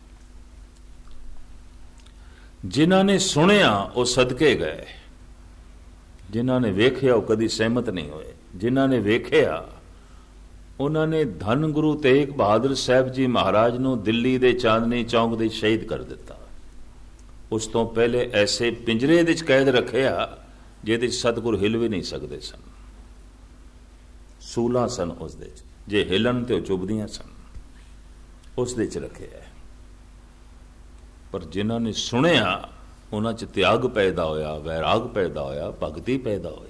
ਜਿਨ੍ਹਾਂ ਨੇ ਸੁਣਿਆ ਉਹ ਸਦਕੇ ਗਏ, ਜਿਨ੍ਹਾਂ ਨੇ ਵੇਖਿਆ ਉਹ ਕਦੀ ਸਹਿਮਤ ਨਹੀਂ ਹੋਏ। ਜਿਨ੍ਹਾਂ ਨੇ ਵੇਖਿਆ ਉਹਨਾਂ ਨੇ ਧੰਨ ਗੁਰੂ ਤੇਗ ਬਹਾਦਰ ਸਾਹਿਬ ਜੀ ਮਹਾਰਾਜ ਨੂੰ ਦਿੱਲੀ ਦੇ ਚਾਂਦਨੀ ਚੌਂਕ ਦੇ ਸ਼ਹੀਦ ਕਰ ਦਿੱਤਾ। ਉਸ ਤੋਂ ਪਹਿਲੇ ਐਸੇ ਪਿੰਜਰੇ ਦੇ ਚ ਕੈਦ ਰੱਖਿਆ ਜਿਹਦੇ ਚ ਸਤਿਗੁਰ ਹਿਲ ਵੀ ਨਹੀਂ ਸਕਦੇ ਸਨ। ਸੂਲਾਂ ਸਨ ਉਸ ਦੇ ਚ, ਜੇ ਹਿਲਣ ਤੇ ਉਹ ਚੁੱਭਦੀਆਂ ਸਨ, ਉਸ ਦੇ ਚ ਰੱਖਿਆ। ਪਰ ਜਿਨ੍ਹਾਂ ਨੇ ਸੁਣਿਆ ਉਹਨਾਂ ਚ ਤਿਆਗ ਪੈਦਾ ਹੋਇਆ, ਵੈਰਾਗ ਪੈਦਾ ਹੋਇਆ, ਭਗਤੀ ਪੈਦਾ ਹੋਈ।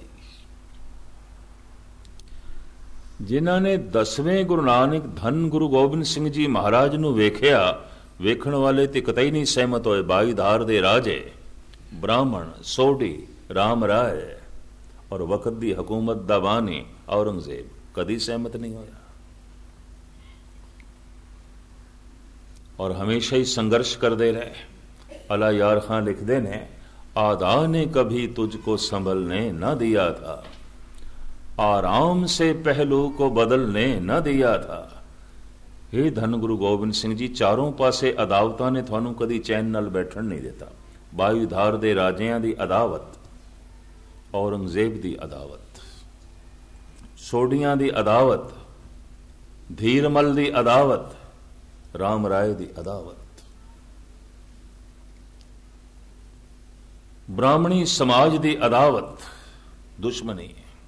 ਜਿਨ੍ਹਾਂ ਨੇ ਦਸਵੇਂ ਗੁਰੂ ਨਾਨਕ ਧੰਨ ਗੁਰੂ ਗੋਬਿੰਦ ਸਿੰਘ ਜੀ ਮਹਾਰਾਜ ਨੂੰ ਵੇਖਿਆ, ਵੇਖਣ ਵਾਲੇ ਤੇ ਕਤਈ ਨਹੀਂ ਸਹਿਮਤ ਹੋਏ। ਬਾਈ ਧਾਰ ਦੇ ਰਾਜੇ, ਬ੍ਰਾਹਮਣ, ਸੋਢੀ, ਰਾਮ ਰਾਏ ਔਰ ਵਕਤ ਦੀ ਹਕੂਮਤ ਦਾ ਬਾਨੀ ਔਰੰਗਜ਼ੇਬ ਕਦੀ ਸਹਿਮਤ ਨਹੀਂ ਹੋਇਆ ਔਰ ਹਮੇਸ਼ਾ ਹੀ ਸੰਘਰਸ਼ ਕਰਦੇ ਰਹੇ। अला यार खां लिखते ने, आदा ने कभी तुझको संभलने न दिया था, आराम से पहलू को बदलने न दिया था। हे धन गुरु गोबिंद सिंह जी, चारों पासे अदावतां ने थानू कदी चैन नाल बैठण नहीं देता। बायुधार दे राजियां दी अदावत, औरंगजेब दी अदावत, सोडियां दी अदावत, धीरमल दी अदावत, राम राय दी अदावत, ब्राह्मणी समाज दी अदावत, दुश्मनी।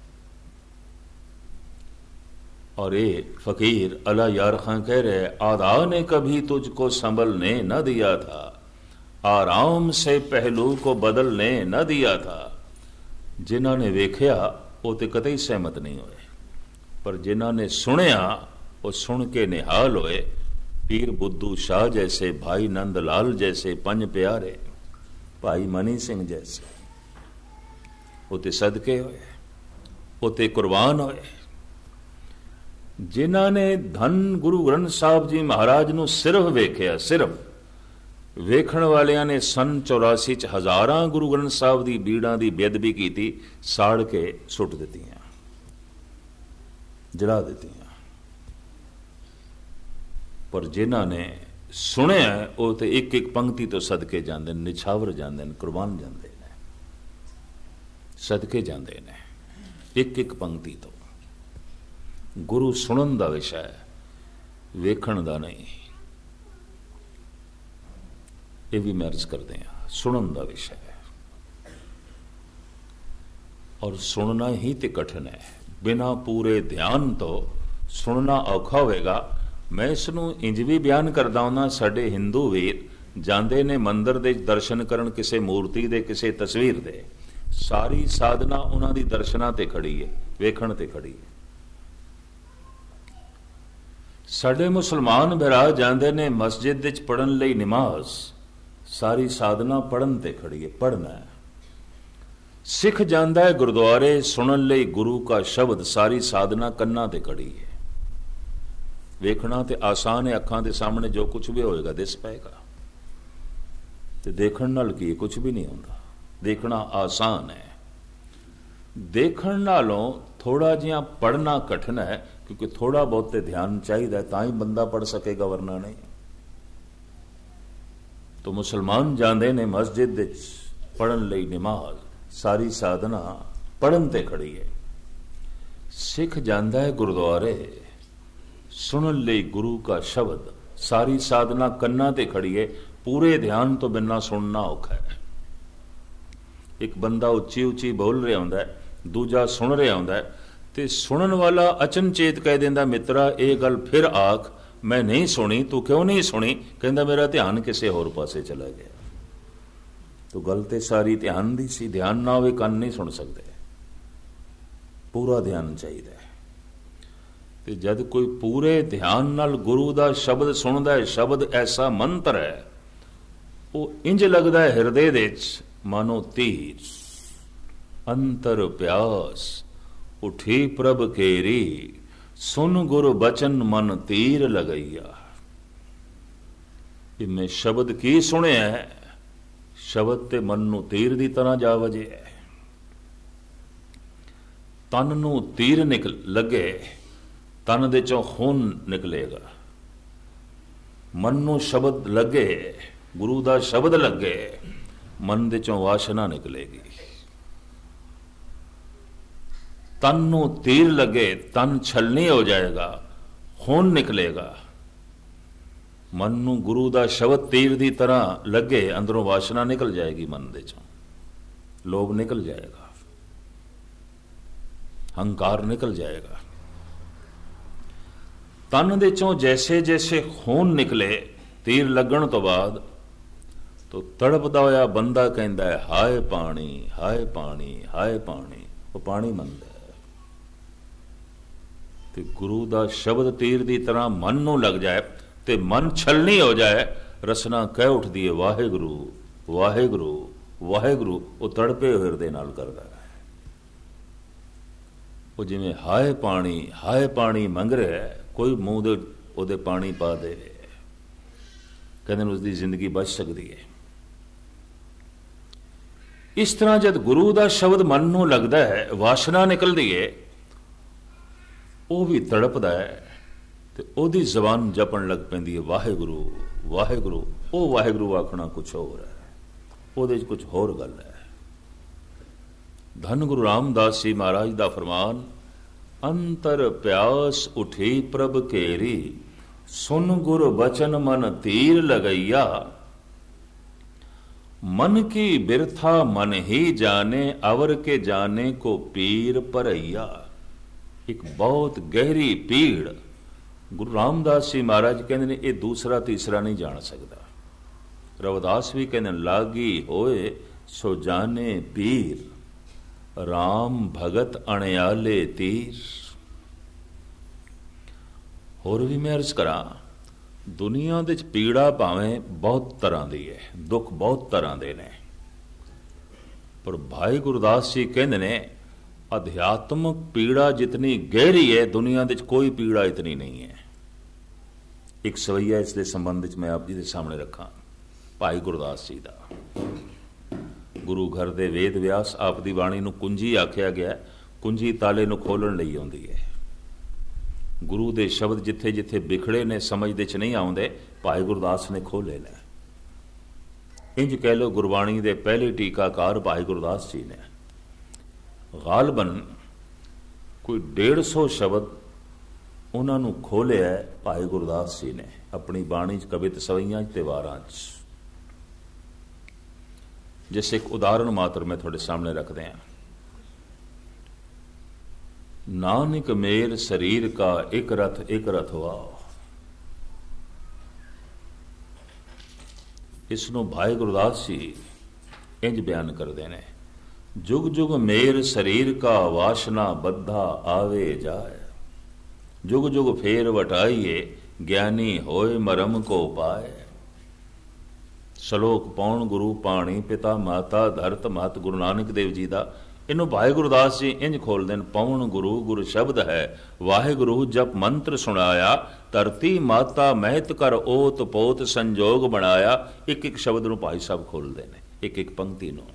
और ये फकीर अला यार खां कह रहे, आदा ने कभी तुझको संभलने न दिया था, आराम से पहलू को बदलने न दिया था। जिन्हों ने वेख्या वो तो कतई सहमत नहीं हुए, पर जिन्हों ने सुनिया वो सुन के निहाल होए। पीर बुद्धू शाह जैसे, भाई नंद लाल जैसे पंज प्यारे, भाई मनी सिंह जैसे, उते सदके होए, उते कुर्बान होए। जिन्हों ने धन गुरु ग्रंथ साहब जी महाराज नूं सिर्फ वेख्या, सिर्फ वेखण वालियां ने सन चौरासी च हजारां गुरु ग्रंथ साहब दी बीड़ां दी बेदबी कीती, साड़ के सुट दित्तियां, जला दित्तियां। पर जिन्हां ने सुनिया वो तो एक एक पंक्ति तो सदके जाते हैं, निछावर जाते हैं, कुर्बान जाते हैं, सदके जाते हैं एक एक पंक्ति तो। गुरु सुनन का विषय है, वेखण का नहीं। ये भी मैं अर्ज करते हैं, सुनन का विषय है और सुनना ही तो कठिन है। बिना पूरे ध्यान तो सुनना औखा होएगा। मैं इसनों इंज भी बयान करदा हुंदा, साडे हिंदू वीर जांदे ने मंदिर दे दर्शन करन किसी मूर्ति दे, किसी तस्वीर दे, सारी साधना उन्हां दी दर्शनां ते खड़ी है, वेखण ते खड़ी है। साडे मुसलमान भरा जांदे ने मस्जिद विच पढ़न लई नमाज, सारी साधना पढ़न ते खड़ी है, पढ़ना है। सिख जांदा है गुरुद्वारे सुनन लई गुरु का शब्द, सारी साधना कन्ना ते खड़ी है। वेखना ते आसान है, अखां दे सामने जो कुछ भी होएगा दिस पाएगा, ते देखण नाल की कुछ भी नहीं होंदा। देखना आसान है, देखण नालों थोड़ा जिहा पढ़ना कठिन है, क्योंकि थोड़ा बहुत ध्यान चाहिए तां ही बंदा पढ़ सकेगा, वरना नहीं। तो मुसलमान जांदे ने मस्जिद विच पढ़न लई नमाज, सारी साधना पढ़न ते खड़ी है। सिख जांदा है गुरुद्वारे सुनन लई गुरु का शब्द, सारी साधना कन्ना ते खड़ी है। पूरे ध्यान तो बिना सुनना औखा है। एक बंदा उच्ची उच्ची बोल रहा होंदा है, दूजा सुन रहा होंदा है, ते सुनन वाला अचनचेत कह देंदा, मित्रा ये गल फिर आख, मैं नहीं सुनी, तू क्यों नहीं सुनी? कहंदा मेरा ध्यान किसी होर पासे चला गया। तो गल ते सारी ध्यान दी सी, ध्यान ना होवे कंन नहीं सुन सकते, पूरा ध्यान चाहिए। ते जद कोई पूरे ध्यान नाल गुरु दा शब्द सुनदा है, शब्द ऐसा मंत्र है, वो इंज लगदा है हिरदे दे विच मानो तीर। अंतर प्यास उठी प्रभ केरी, सुन गुरु बचन मन तीर लगैया। इनमें शब्द की सुने है, शब्द ते मन नू तीर दी तरह जा वजे है। तन नू तीर निकल लगे, तन दे चों खून निकलेगा। मन नू शब्द लगे, गुरु दा शब्द लगे, मन दे चों वासना निकलेगी। तन नू तीर लगे, तन छलनी हो जाएगा, खून निकलेगा। मन नू गुरु दा शब्द तीर दी तरह लगे, अंदरों वासना निकल जाएगी, मन दे चों लोभ निकल जाएगा, हंकार निकल जाएगा। तन दे चों जैसे जैसे खून निकले तीर लगन तो बाद, तो तड़पदा होया बंदा कहंदा है, हाय पानी, हाय पानी, हाय पानी। वो पानी मंगदा है। ते गुरु दा शब्द तीर दी तरह मन नू लग जाए, ते मन छलनी हो जाए, रसना कह उठदी है, वाहेगुरु वाहेगुरु वाहेगुरु। वो तड़पे हिरदे नाल करदा है। वो जिवें हाय पानी हाय पानी मंग रहा है, कोई मूँह दे ओदे पानी पा दे, कहते उसकी जिंदगी बच सकती है। इस तरह जब गुरु का शब्द मन नू लगता है, वासना निकलती है, वह भी तड़पदा है, तो ओदी जबान जपन लग पैंदी है, वाहेगुरु वाहेगुरु। वो वाहेगुरु आखना कुछ होर है, वो कुछ होर गल है। धन गुरु रामदास जी महाराज का फरमान, अंतर प्यास उठी प्रभ केरी, सुन गुरु बचन मन तीर लगैया। मन की बिरथा मन ही जाने, अवर के जाने को पीर परैया। एक बहुत गहरी पीड़ गुरु रामदास जी महाराज कहते ने, ये दूसरा तीसरा नहीं जान सकता। रविदास भी कहते लागी होए सो जाने पीर, राम भगत अणयाले तीर। होर भी मैं अर्ज करा, दुनिया दे पीड़ा भावें बहुत तरह की है, दुख बहुत तरह के ने, पर भाई गुरदास जी कहते ने, अध्यात्मक पीड़ा जितनी गहरी है, दुनिया दे कोई पीड़ा इतनी नहीं है। एक सवैया इसके संबंध में आप जी के सामने रखा, भाई गुरदास जी का। गुरु घर दे वेद व्यास आप दी बाणी नूं कुंजी आख्या गया, कुंजी ताले नूं खोलण लई आउंदी है। गुरु दे शब्द जिथे जिथे बिखड़े ने समझ दे च नहीं आउंदे, भाई गुरदास ने खोले ने। इंज कह लो गुरबाणी दे पहले टीकाकार भाई गुरदास जी ने। गालबन कोई डेढ़ सौ शब्द उन्होंने खोलिया है भाई गुरदास जी ने अपनी बाणी च, कवित सवैयां ते वारां च। जिस एक उदाहरण मात्र मैं थोड़े सामने रख दें। नानक मेर शरीर का एक रथ एक रथ हुआ। इसनों भाई गुरदास जी इंज बयान करते हैं, जुग जुग मेर शरीर का वासना बद्धा आवे जाए, जुग जुग फेर वटाइए ज्ञानी होए मरम को पाए। सलोक पौण गुरु पाणी पिता माता धरत महत। गुरु नानक देव जी का इनू भाई गुरदास जी इंज खोल देन, पौण गुरु गुरु शब्द है वाहिगुरु जप मंत्र सुनाया, धरती माता महत कर ओत पोत संजोग बनाया। एक एक शब्द नू भाई साहब खोल देने, एक एक पंक्ति नू।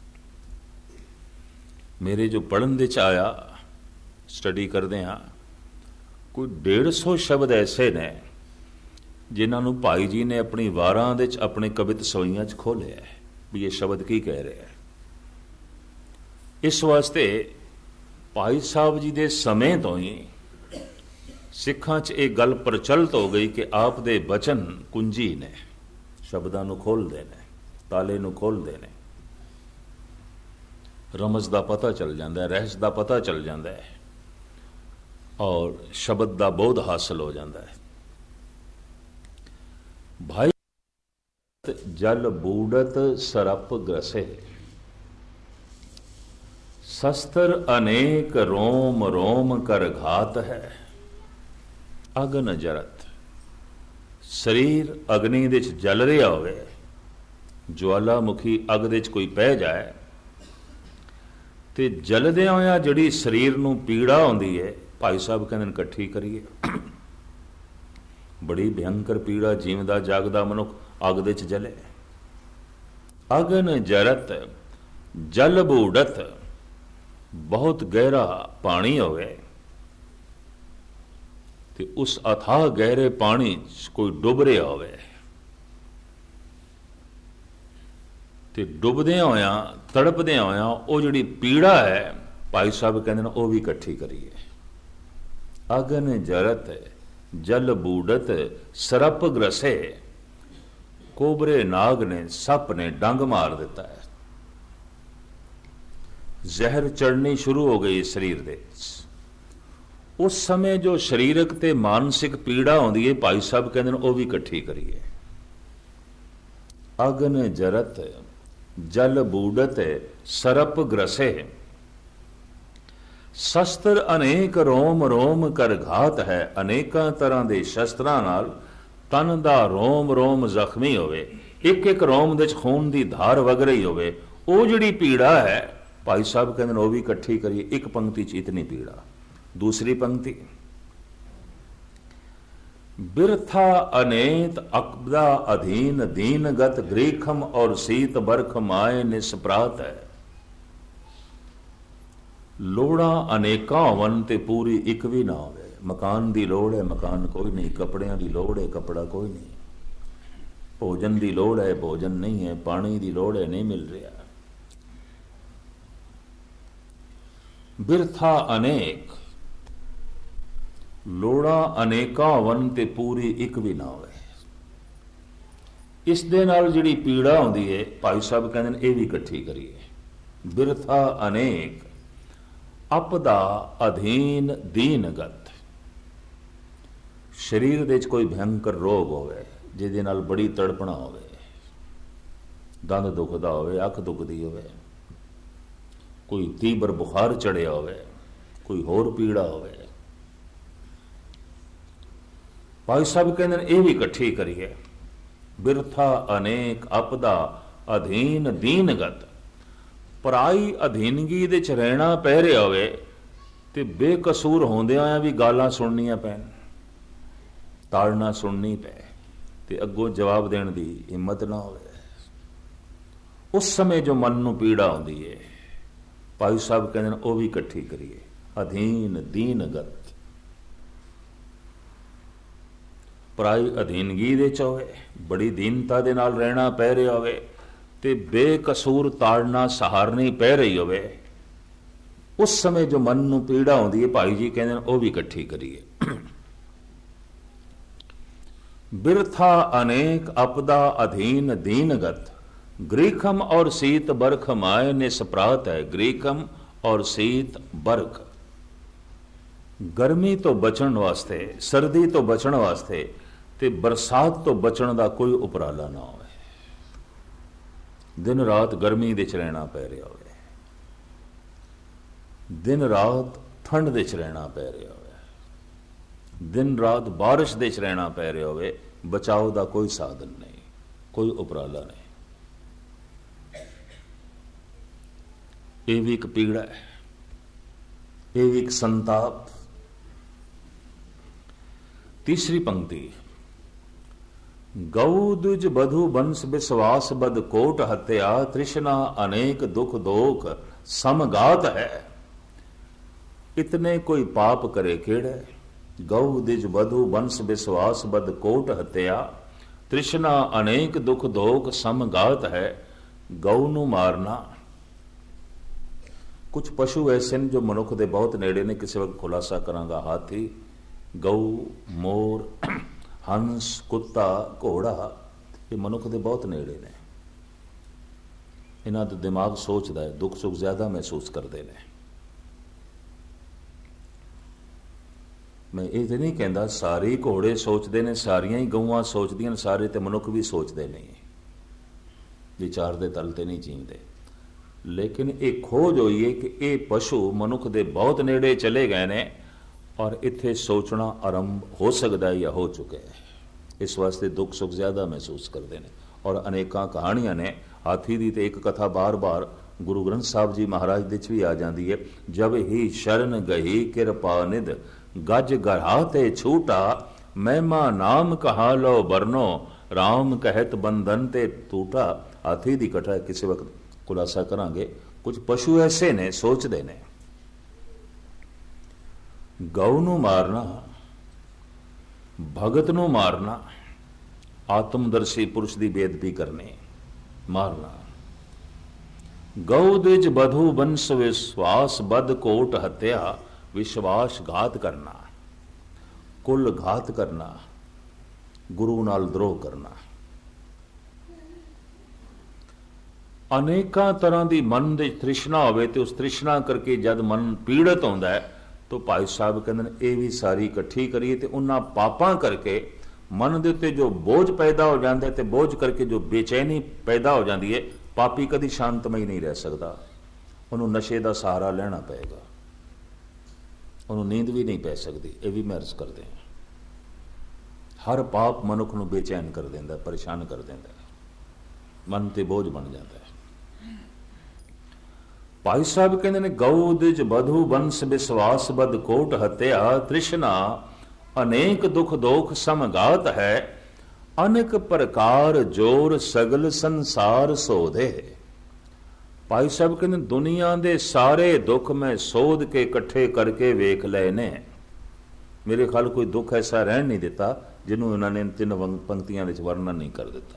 मेरे जो पढ़न दे च आया, स्टडी करते हाँ, कोई डेढ़ सौ शब्द ऐसे ने जिन्होंने भाई जी ने अपनी वारां दे च, अपने कवित सवैयां च खोलिया है भी ये शब्द की कह रहे हैं। इस वास्ते भाई साहब जी दे समय तो ही सिखां च एक गल प्रचलित हो गई कि आप दे बचन कुंजी ने, शब्दां नूं खोलदे ने, ताले नूं खोलदे ने। रमज दा पता चल जाता है, रहस्य दा पता चल जाता है और शब्द दा बोध हासिल हो जाता है। भाई जल बूढ़त सरप ग्रसे, शस्त्र अनेक रोम रोम कर घात है। अगन जरत, शरीर अग्नि दे च जल रहा होवे, ज्वालामुखी अग दे च कोई पै जाए ते जलदियां होया जिहड़ी शरीर नूं पीड़ा आउंदी है, भाई साहब कहंदे ने इकट्ठी करिए। बड़ी भयंकर पीड़ा, जीवदा जागदा मनुख अग दे च जले। अगन जरत जल बूढ़त, बहुत गहरा पानी होवे ते उस अथाह गहरे पानी च कोई डुब रहा होवे ते डुबदियां होया तड़पदियां होया वो जिहड़ी पीड़ा है, भाई साहब कहंदे ने वो भी इकट्ठी करिए। अगन जरत जल बूढ़त सरप ग्रसे, कोबरे नाग ने, सप ने डंग मार दिता है, जहर चढ़नी शुरू हो गई शरीर दे। उस समय जो शरीरक ते मानसिक पीड़ा होंदी है, भाई साहब कहते हैं वो भी इकट्ठी करिए। अगन जरत जल बूढ़त सरप ग्रसे, शस्त्र अनेक रोम रोम कर घात है। अनेकों तरह के शस्त्रां नाल तन दा रोम रोम जख्मी होवे, एक एक रोम दे खून की धार वग रही होवे, वो जिहड़ी पीड़ा है भाई साहब कहते वो भी इकट्ठी करिए। एक पंक्ति च इतनी पीड़ा। दूसरी पंक्ति, बिरथा अनेत अकबदा अधीन दीनगत ग्रीखम और सीत बरख माए निष्प्रात है। लोड़ा अनेका होवन ते पूरी एक भी ना होवे। मकान की लोड़ है, मकान कोई नहीं। कपड़ियां की लोड़ है, कपड़ा कोई नहीं। भोजन की लोड़ है, भोजन नहीं है। पानी की लोड़ है, नहीं मिल रहा। बिरथा अनेक, लोड़ा अनेका होवन ते पूरी एक भी ना होवे। इस दे नाल जिहड़ी पीड़ा आउंदी है, भाई साहब कहंदे ने ये भी इकट्ठी करिए। बिरथा अनेक अपदा अधीन दीनगत, शरीर दे च कोई भयंकर रोग होवे जिहदे नाल बड़ी तड़पना होवे, दंद दुखदा होवे, अख दुखदी होवे, कोई तीबर बुखार चढ़िया होवे, कोई होर पीड़ा होवे, भाई साहब कहते हैं ये भी इकट्ठी करिए। बिरथा अनेक अपदा अधीन दीनगत, पराई अधीनगी दे च रहना पै रहा होवे ते बेकसूर होंदियां भी गालां सुननियां पैन, ताड़ना सुननी पै ते अगों जवाब देने की हिम्मत ना होवे। उस समय जो मन नूं पीड़ा आउंदी है, भाई साहब कहते हैं वो भी इकट्ठी करिए। अधीन दीनगत, ਪਰਾਈ ਅਧੀਨਗੀ ਦੇ ਚ ਹੋਵੇ, ਬੜੀ ਦੀਨਤਾ ਦੇ ਨਾਲ ਰਹਿਣਾ ਪੈ ਰਿਹਾ ਹੋਵੇ ਤੇ ਬੇਕਸੂਰ ਤਾੜਨਾ ਸਹਾਰਨੀ ਪੈ ਰਹੀ ਹੋਵੇ, ਉਸ ਸਮੇਂ ਜੋ ਮਨ ਨੂੰ ਪੀੜਾ ਆਉਂਦੀ ਹੈ, ਭਾਈ ਜੀ ਕਹਿੰਦੇ ਨੇ ਉਹ ਵੀ ਇਕੱਠੀ ਕਰੀਏ। ਬਿਰਥਾ ਅਨੇਕ ਅਪਦਾ ਅਧੀਨ ਦੀਨਗਤ, ਗ੍ਰੀਖਮ ਔਰ ਸੀਤ ਬਰਖ ਮਾਏ ਨਿਸਪਰਾਤ ਹੈ। ਗ੍ਰੀਖਮ ਔਰ ਸੀਤ ਬਰਖ, ਗਰਮੀ ਤੋਂ ਬਚਣ ਵਾਸਤੇ, ਸਰਦੀ ਤੋਂ ਬਚਣ ਵਾਸਤੇ ਤੇ ਬਰਸਾਤ ਤੋਂ ਬਚਣ ਦਾ ਕੋਈ ਉਪਰਾਲਾ ਨਾ ਹੋਵੇ। ਦਿਨ ਰਾਤ ਗਰਮੀ ਦੇ ਚ ਰਹਿਣਾ ਪੈ ਰਿਹਾ ਹੋਵੇ, ਦਿਨ ਰਾਤ ਠੰਡ ਦੇ ਚ ਰਹਿਣਾ ਪੈ ਰਿਹਾ ਹੋਵੇ, ਦਿਨ ਰਾਤ ਬਾਰਿਸ਼ ਦੇ ਚ ਰਹਿਣਾ ਪੈ ਰਿਹਾ ਹੋਵੇ, ਬਚਾਓ ਦਾ ਕੋਈ ਸਾਧਨ ਨਹੀਂ, ਕੋਈ ਉਪਰਾਲਾ ਨਹੀਂ। ਇਹ ਵੀ ਇੱਕ ਪੀੜਾ ਹੈ, ਇਹ ਵੀ ਇੱਕ ਸੰਤਾਪ। तीसरी पंक्ति, गौ दुज बधु बंस विश्वास बद कोट हत्या, तृष्णा अनेक दुख दोख समगात है। इतने कोई पाप करे केड़े, गौ दिज बधु बंस विश्वास बद कोट हत्या, तृष्णा अनेक दुख दोख समगात है। गौ नू मारना, कुछ पशु ऐसे जो मनुख दे बहुत नेड़े ने, किसी वक्त खुलासा करांगा। हाथी, गऊ, मोर, हंस, कुत्ता, घोड़ा, ये मनुख दे बहुत नेड़े ने। इन्हां दा दिमाग सोचदा है, दुख सुख ज्यादा महसूस करते हैं। मैं ये तो नहीं कहता सारे घोड़े सोचते हैं, सारियां ही गऊआं सोचदियां, सारे तो मनुख भी सोचते नहीं, विचार दे तल ते नहीं जींदे। लेकिन ये खोज होई है कि ये पशु मनुख दे बहुत नेड़े चले गए ने और इत्थे सोचना आरंभ हो सकता है या हो चुके हैं। इस वास्ते दुख सुख ज्यादा महसूस करते हैं। और अनेकां कहानियां ने, हाथी की तो एक कथा बार बार गुरु ग्रंथ साहब जी महाराज दे भी आ जाती है। जब ही शरण गही किरपा निध, गज गराते छूटा, महिमा नाम कहा लो बरनो, राम कहत बंधन ते टूटा। हाथी की कथा किसी वक्त खुलासा करांगे। कुछ पशु ऐसे ने सोचते ने। गऊ नू मारना, भगत नू मारना, आत्मदर्शी पुरुष की बेदबी करनी, मारना। गऊ दिज बधु बंस विश्वास बद कोट हत्या, विश्वासघात करना, कुल घात करना, गुरु नाल द्रोह करना। अनेकां तरह की मन की तृष्णा होवे ते उस तृष्णा करके जद मन पीड़ित होंदा है तो भाई साहब कहते हैं ये भी सारी इकट्ठी करिए। तो उन्हां पापां करके मन के उत्ते जो बोझ पैदा हो जाता है, तो बोझ करके जो बेचैनी पैदा हो जाती है, पापी कभी शांतमई नहीं रह सकता। उन्होंने नशे का सहारा लेना पेगा, उन्होंने नींद भी नहीं पै सकती। ये भी महर्ज करते हैं। हर पाप मनुख नूं बेचैन कर देंदा, परेशान कर देंदा, मन ते बोझ बन जाता है। भाई साहब कहते ने गऊ दिज बधु बंस विश्वास बद कोट हत्या, तृष्णा अनेक दुख दोख समगात है, अनेक प्रकार जोर सगल संसार सोधे। भाई साहब कहते दुनिया दे सारे दुख मैं सोध के इकट्ठे करके वेख ले ने। मेरे ख्याल कोई दुख ऐसा रहन नहीं दिता जिन्होंने उन्होंने तीन पंक्तियां विच वर्णन नहीं कर दिता।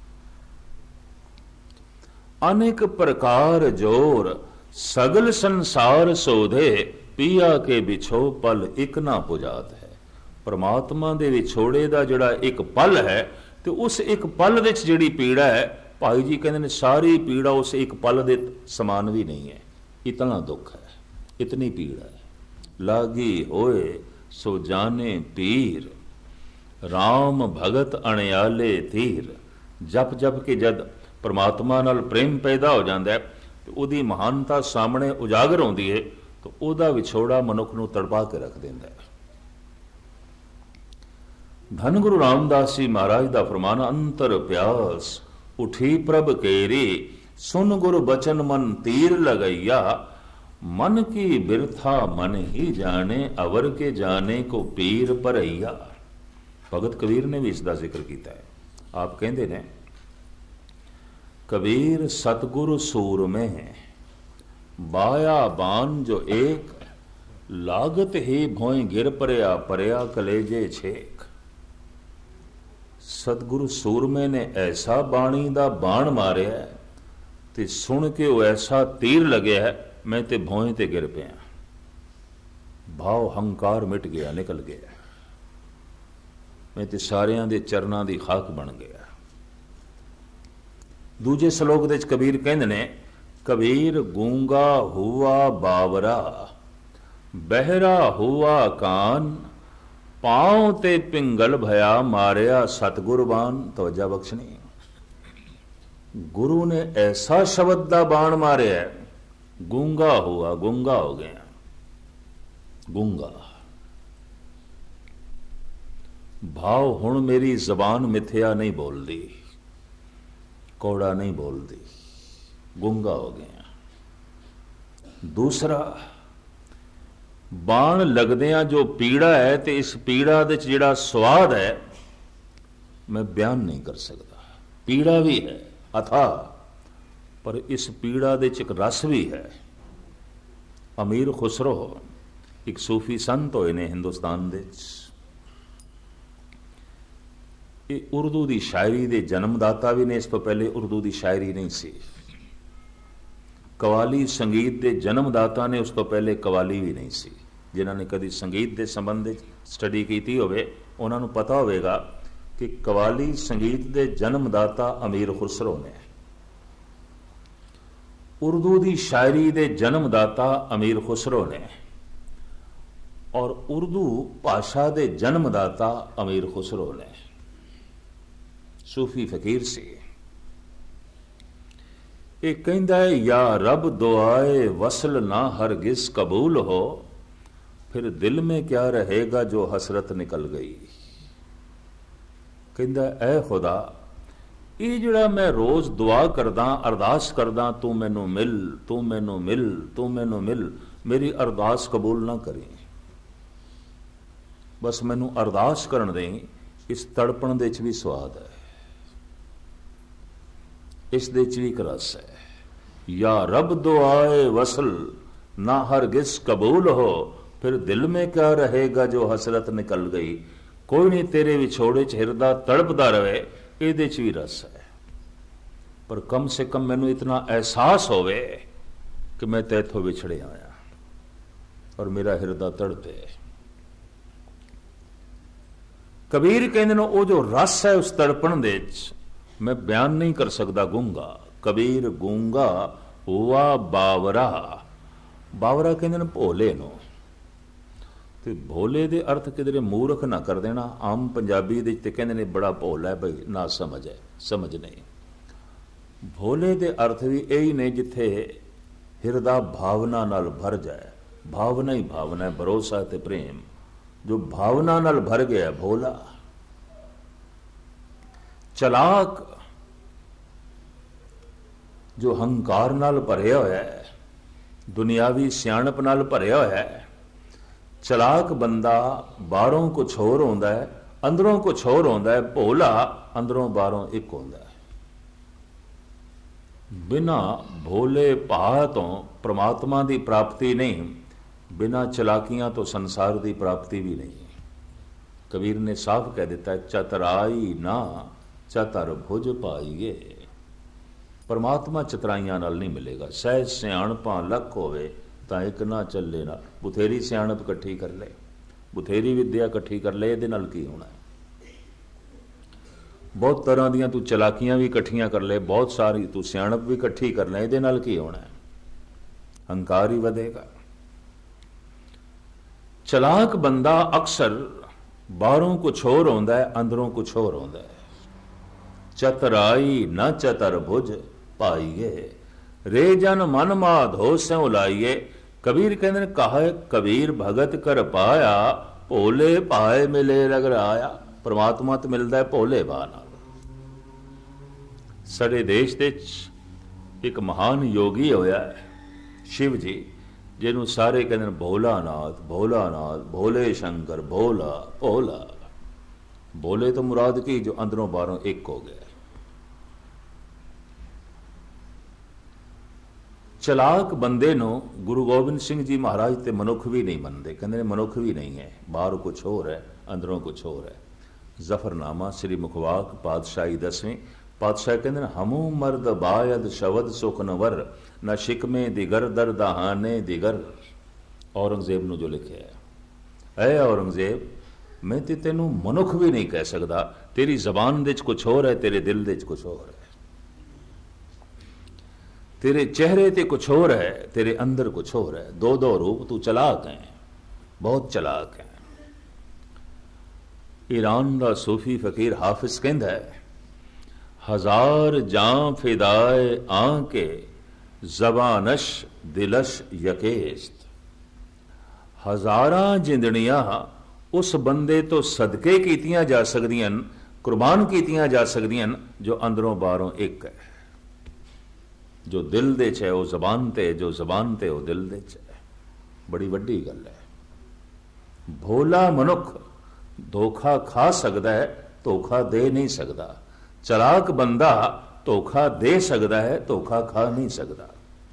अनेक प्रकार जोर सगल संसार सोधे, पिया के विछो पल एक ना पुजात है। परमात्मा दे विछोड़े दा जिहड़ा एक पल है, तो उस एक पल दे विच जिहड़ी पीड़ा है, भाई जी कहते हैं सारी पीड़ा उस एक पल दे समान भी नहीं है। इतना दुख है, इतनी पीड़ा है। लागी होए सो जाने पीर, राम भगत अणयाले तीर। जप जप के जद परमात्मा नाल प्रेम पैदा हो जाता है, तो उहदी महानता सामने उजागर होती है, तो उहदा विछोड़ा मनुख नूं तड़पा के रख देंदा है। धन गुरु रामदास जी महाराज का फरमान, अंतर प्यास उठी प्रभ केरी, सुन गुरु बचन मन तीर लगैया, मन की बिरथा मन ही जाने, अवर के जाने को पीर परैया। भगत कबीर ने भी इसका जिक्र किया है। आप कहते हैं, कबीर सतगुरु सूर में है, बाया बान जो एक, लागत ही भोए गिर परया परया कलेजे छेक। सतगुरु सूरमे ने ऐसा बाणी दा बाण मारिया ते सुन के वो ऐसा तीर लग्या मैं ते भौएं ते गिर पिया। भाव हंकार मिट गया, निकल गया, मैं ते सारियां दे चरनां दी खाक बन गया। दूजे श्लोक दे कबीर कहंदे ने, कबीर गूंगा हुआ बावरा बहरा हुआ कान पांव ते पिंगल भया मारिया सतगुरबान। तवज्जा बख्शनी, गुरु ने ऐसा शब्द दा बाण मारिया, गूंगा हुआ, गूंगा हो गया, गूंगा। भाव हुण मेरी जबान मिथ्या नहीं बोलती, कौड़ा नहीं बोलती, गूंगा हो गया। दूसरा, बाण लगदियां जो पीड़ा है ते इस पीड़ा दे जिहड़ा स्वाद है मैं बयान नहीं कर सकता। पीड़ा भी है अथा, पर इस पीड़ा दे एक रस भी है। अमीर खुसरो एक सूफी संत होए ने हिंदुस्तान दे, ये उर्दू दी शायरी दे जन्मदाता भी ने। इस तो पहले उर्दू दी शायरी नहीं सी। कवाली संगीत दे जन्मदाता ने, उस तो पहले कवाली भी नहीं सी। जिन्होंने ने कभी संगीत के संबंध स्टडी की होवे उन्होंने नूं पता होवेगा कि कवाली संगीत के जन्मदाता अमीर खुसरो ने, उर्दू की शायरी के जन्मदाता अमीर खुसरो ने, और उर्दू भाषा के जन्मदाता अमीर खुसरो ने। सूफी फकीर से एक कहंदा है, या रब दुआए वसल ना हरगिज कबूल हो, फिर दिल में क्या रहेगा जो हसरत निकल गई। कहंदा ऐ खुदा, ये जिहड़ा मैं रोज दुआ करदा अरदास करदा, तू मैनू मिल, तू मैनू मिल, तू मैनू मिल, मेरी अरदास कबूल ना करी, बस मैनू अरदास करन दे। इस तड़पण दे च भी स्वाद है, इस दे च भी एक रस है। या रब दुआए वसल ना हरगिज कबूल हो, फिर दिल में क्या रहेगा जो हसरत निकल गई। कोई नहीं तेरे विछोड़े च हिरदा तड़पदा रहे, इहदे च भी रस है, पर कम से कम मैनू इतना एहसास होवे कि मैं तैथों विछड़े आया और मेरा हिरदा तड़पे। कबीर कहंदे ने, वो जो रस है उस तड़पण दे मैं बयान नहीं कर सकता, गूंगा। कबीर गूंगा हुआ बावरा। बावरा कहंदे ने भोले नो, ते भोले दे अर्थ किधरे मूर्ख ना कर देना। आम पंजाबी दे ते कहंदे ने बड़ा भोला है, भाई ना समझ है, समझ नहीं। भोले दे अर्थ भी यही ने जिथे हिरदा भावना नाल भर जाए। भावना ही भावना है, भरोसा ते प्रेम। जो भावना नाल भर गया भोला। चलाक जो हंकार नाल भरिया होया है, दुनियावी सियाणप नाल भरिया होया है। चलाक बंदा बाहरों कुछ होर होंदा है, अंदरों कुछ होर होंदा है। भोला अंदरों बाहरों एक होंदा है। बिना भोले भा तो परमात्मा की प्राप्ति नहीं, बिना चलाकियां तो संसार की प्राप्ति भी नहीं। कबीर ने साफ कह दिता है, चतराई ना चतर भुज पाईए। परमात्मा चतराइयां नाल नहीं मिलेगा। सहज सियाणपा लख होवे तां एक ना चले ना। बुथेरी सियाणप इकट्ठी कर ले, बुथेरी विद्या इकट्ठी कर ले, इहदे नाल की होना है। बहुत तरह दियां तू चलाकियां भी इकट्ठियां कर ले, बहुत सारी तू सियाणप भी इकट्ठी कर ले, इहदे नाल की होना है? हंकार ही वधेगा। चलाक बंदा अक्सर बाहरों कुछ होर होंदा है, अंदरों कुछ होर होंदा है। चतराई न चतर भुज पाईए, रे जन मन माधो स्यों लाइए। कबीर कहते ने कहा कबीर भगत कर पाया, भोले पाए मिले रगराया। परमात्मा तो मिलता है भोले भाव नाल। साडे देश दे एक महान योगी होया है शिव जी, जिन्हों सारे कहते हैं भोलानाथ भोलानाथ, भोले शंकर, भोला भोला। भोले तो मुराद की जो अंदरों बाहरों एक हो गया। चलाक बंदे नो गुरु गोबिंद सिंह जी महाराज ते मनुख भी नहीं मनते, कहते मनुख भी नहीं है, बाहर कुछ होर है अंदरों कुछ होर है। जफरनामा श्री मुखवाक पातशाही दसवीं पातशाह कहते हैं हमू मर्द बायद शवद सुखनवर न शिकमे दिगर दर दहाने दिगर। औरंगजेब ने जो लिखे है, ऐ औरंगजेब मैं तो तेनू मनुख भी नहीं कह सकता, तेरी जबान दे कुछ होर है, तेरे दिल दे कुछ होर है, तेरे चेहरे ते कुछ होर है, तेरे अंदर कुछ होर है। दो दो रूप, तू चलाक है, बहुत चलाक है। ईरान का सूफी फकीर हाफिज कहता है हजार जां फिदाए आंके जबानश दिलश यकेस्त। हजारां जिंदड़ियां उस बंदे तो सदके कीतियां जा सकदियां, कुर्बान कीतियां जा सकदियां जो अंदरों बाहरों एक है। जो दिल दे च है वो जबान ते, जो जबान ते वो दिल दे च है। बड़ी वड्डी गल है। भोला मनुख धोखा खा सकता है, धोखा दे नहीं सकता। चलाक बंदा धोखा दे सकता है, धोखा खा नहीं सकता।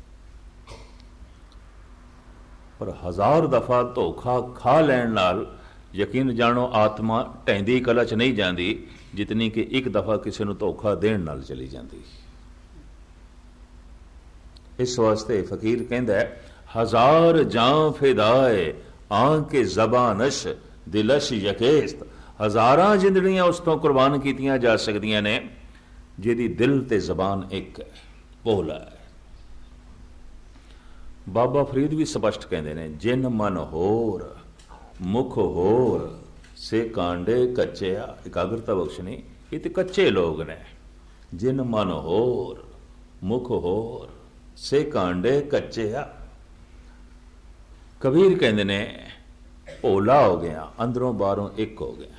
पर हजार दफा धोखा खा लैण नाल यकीन जानो आत्मा ढैंदी कला च नहीं जाती जितनी कि एक दफा किसी को धोखा देण नाल चली जाती। इस वास्ते फकीर कहता है हजार जां फिदाए आंके जबानश दिलश यकेस्त। हजारां जिंदड़ियां उस तो कुर्बान कीतियां जा सकदियां ने जिहदी दिल ते जबान एक है, भोला है। बाबा फरीद भी स्पष्ट कहते हैं जिन मन होर मुख होर से कांडे कच्चिया। एकाग्रता बख्शनी, ये तो कच्चे लोग ने। जिन मन होर मुख होर से कांडे कच्चिया। कबीर कहते ने भोला हो गया, अंदरों बाहरों एक हो गया।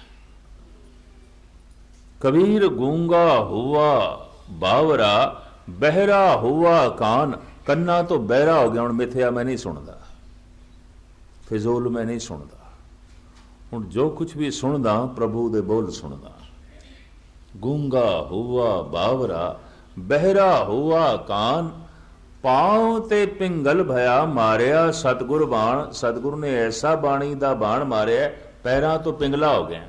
कबीर गूंगा हुआ बावरा बहरा हुआ कान। कन्ना तो बहरा हो गया, हूँ मिथ्या मैं नहीं सुनता, फिजूल मैं नहीं सुनता। हूँ जो कुछ भी सुनदा प्रभु दे बोल सुनदा। गूंगा हुआ बावरा बहरा हुआ कान। पांव ते पिंगल भया मारिया सतगुर बाण। सतगुरु ने ऐसा बाणी दा बाण मारिया पैरां तो पिंगला हो गया।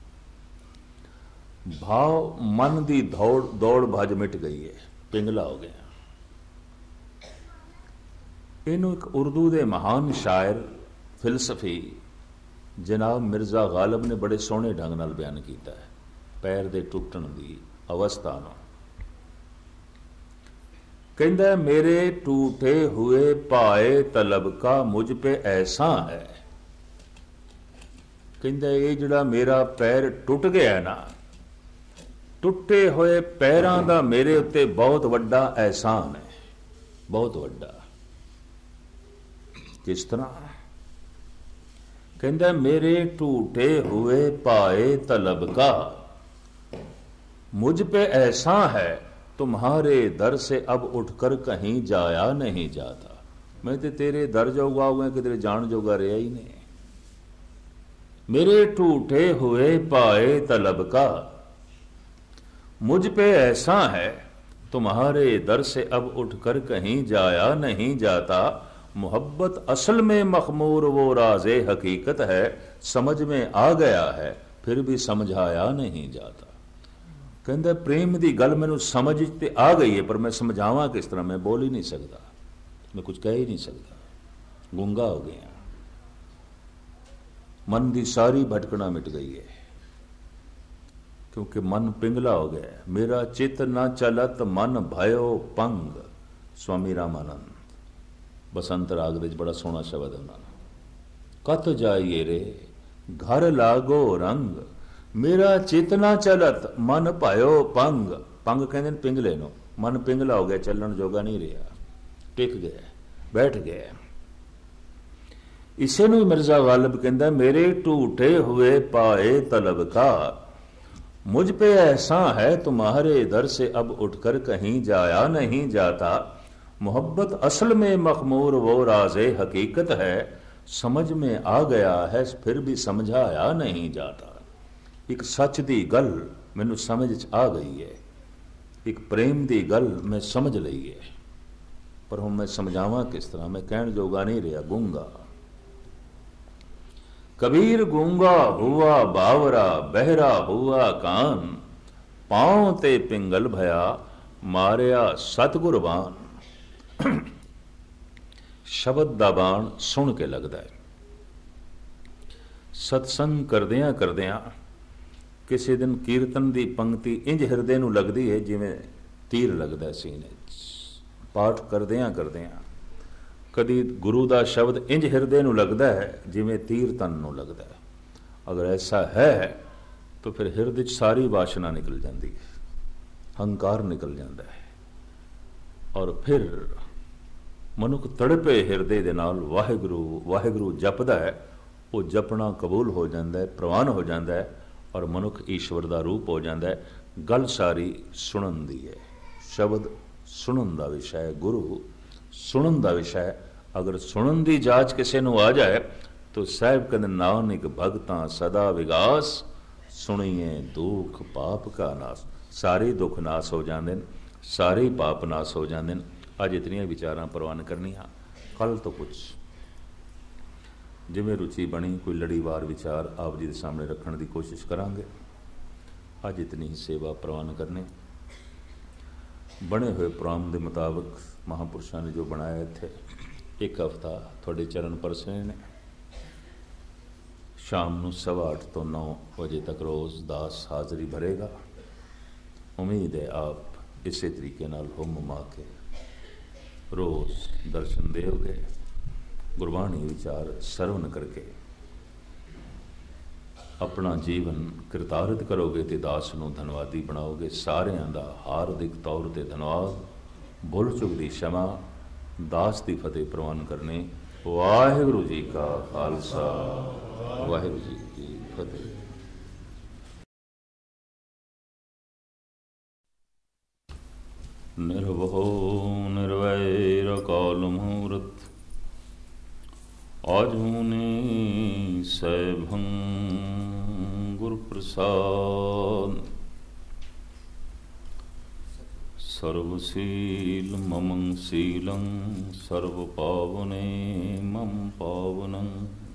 भाव मन दी दौड़ दौड़ भज मिट गई है, पिंगला हो गया। इनू एक उर्दू दे महान शायर फिलसफी जनाब मिर्जा गालिब ने बड़े सोहने ढंग नाल बयान किया है पैर दे टुटण दी अवस्था नूं। कहंदा मेरे टूटे हुए पाए तलब का मुझ पे ऐसा है। कहंदा ये जिहड़ा मेरा पैर टुट गया ना, टुटे हुए पैरां दा मेरे उत्ते बहुत वड्डा एहसान है, बहुत वड्डा। किस तरह? कहंदा मेरे टूटे हुए पाए तलब का मुझ पे ऐसा है, तुम्हारे दर से अब उठकर कहीं जाया नहीं जाता। मैं तो तेरे दर जोगा हुआ किधरे जान जोगा रहा ही नहीं। मेरे टूटे हुए पाए तलब का मुझ पे ऐसा है, तुम्हारे दर से अब उठकर कहीं जाया नहीं जाता। मोहब्बत असल में मखमूर वो राज़े हकीकत है, समझ में आ गया है फिर भी समझाया नहीं जाता। कहंदा प्रेम की गल मैनू समझ ते आ गई है, पर मैं समझावां किस तरह? मैं बोल ही नहीं सकता, मैं कुछ कह ही नहीं सकता। गूंगा हो गया, मन की सारी भटकना मिट गई है क्योंकि मन पिंगला हो गया। मेरा चित न चलत मन भयो पंग। स्वामी रामानंद बसंत राग दे बड़ा सोहना शब्द है उन्होंने। कत जाइए रे घर लागो रंग, मेरा चित न चलत मन भयो पंग। पंग कहते पिंगले नो, मन पिंगला हो गया, चलन जोगा नहीं रहा, टिक गया, बैठ गया। इसे नूं मिर्जा गालिब कहंदा मेरे टूटे हुए पाए तलब का मुझ पे ऐसा है, तुम्हारे दर से अब उठकर कहीं जाया नहीं जाता। मोहब्बत असल में मखमूर वो राज़े हकीकत है, समझ में आ गया है फिर भी समझाया नहीं जाता। एक सच दी गल मैनू समझ आ गई है, एक प्रेम दी गल मैं समझ लई है, पर हुण मैं समझावां किस तरह? मैं कहण जोगा नहीं रहा, गूंगा। कबीर गूंगा हुआ बावरा, बहरा हुआ कान, पांव ते पिंगल भया, मारिया सतगुरबान। शब्द दा बाण सुन के लगता है। सत्संग करदियां करदियां किसी दिन कीर्तन की पंक्ति इंज हिरदे नूं लगदी है जिवें तीर लगदा सीने। पाठ करदियां करदियां कदी गुरु का शब्द इंज हिरदे नूं लगदा है जिवें तीर तन नूं लगदा है। अगर ऐसा है तो फिर हिरदे च सारी वासना निकल जाती है, हंकार निकल जाता है, और फिर मनुख तड़पे हिरदे दे नाल वाहिगुरू वाहिगुरू जपदा है। वो जपना कबूल हो जाता है, प्रवान हो जाता है, और मनुख ईश्वर का रूप हो जाता है। गल सारी सुनन दी है। शब्द सुनन का विषय है, गुरु सुनन का विषय है। अगर सुनन की जाच किसी को आ जाए तो साहिब कहते नानक भगतां सदा विगास, सुनिए दुख पाप का नाश। सारे दुख नाश हो जाते हैं, सारे पाप नाश हो जाते हैं। अज इतनियां विचारां प्रवान करनियां। कल तो कुछ जिमें रुचि बनी कोई लड़ीवार विचार आप जी के सामने रखने की कोशिश करांगे। अज इतनी ही सेवा प्रवान करने। बने हुए प्रोग्राम के मुताबिक महापुरुषों ने जो बनाया इत्थे एक हफ्ता थोड़े चरण परसने ने। शाम को सवा अठ तो नौ बजे तक रोज़ दास हाज़री भरेगा। उम्मीद है आप इस तरीके नाल हुम हुमा के रोज़ दर्शन दोगे, गुरबाणी विचार सरवण करके अपना जीवन कृतार्थ करोगे तो दास नूं धनवादी बनाओगे। सारिਆਂ ਦਾ हार्दिक तौर पर धन्यवाद। भुल चुक दी क्षमा, दास की फतेह प्रवान करने। वाहिगुरू जी का खालसा, वाहिगुरू जी की फतेह। निर्भो निर्वैर काल मूर्त, आजूनी सैभं गुरुप्रसाद। सर्वशील ममं शीलं, सर्वपावने मम पावनं।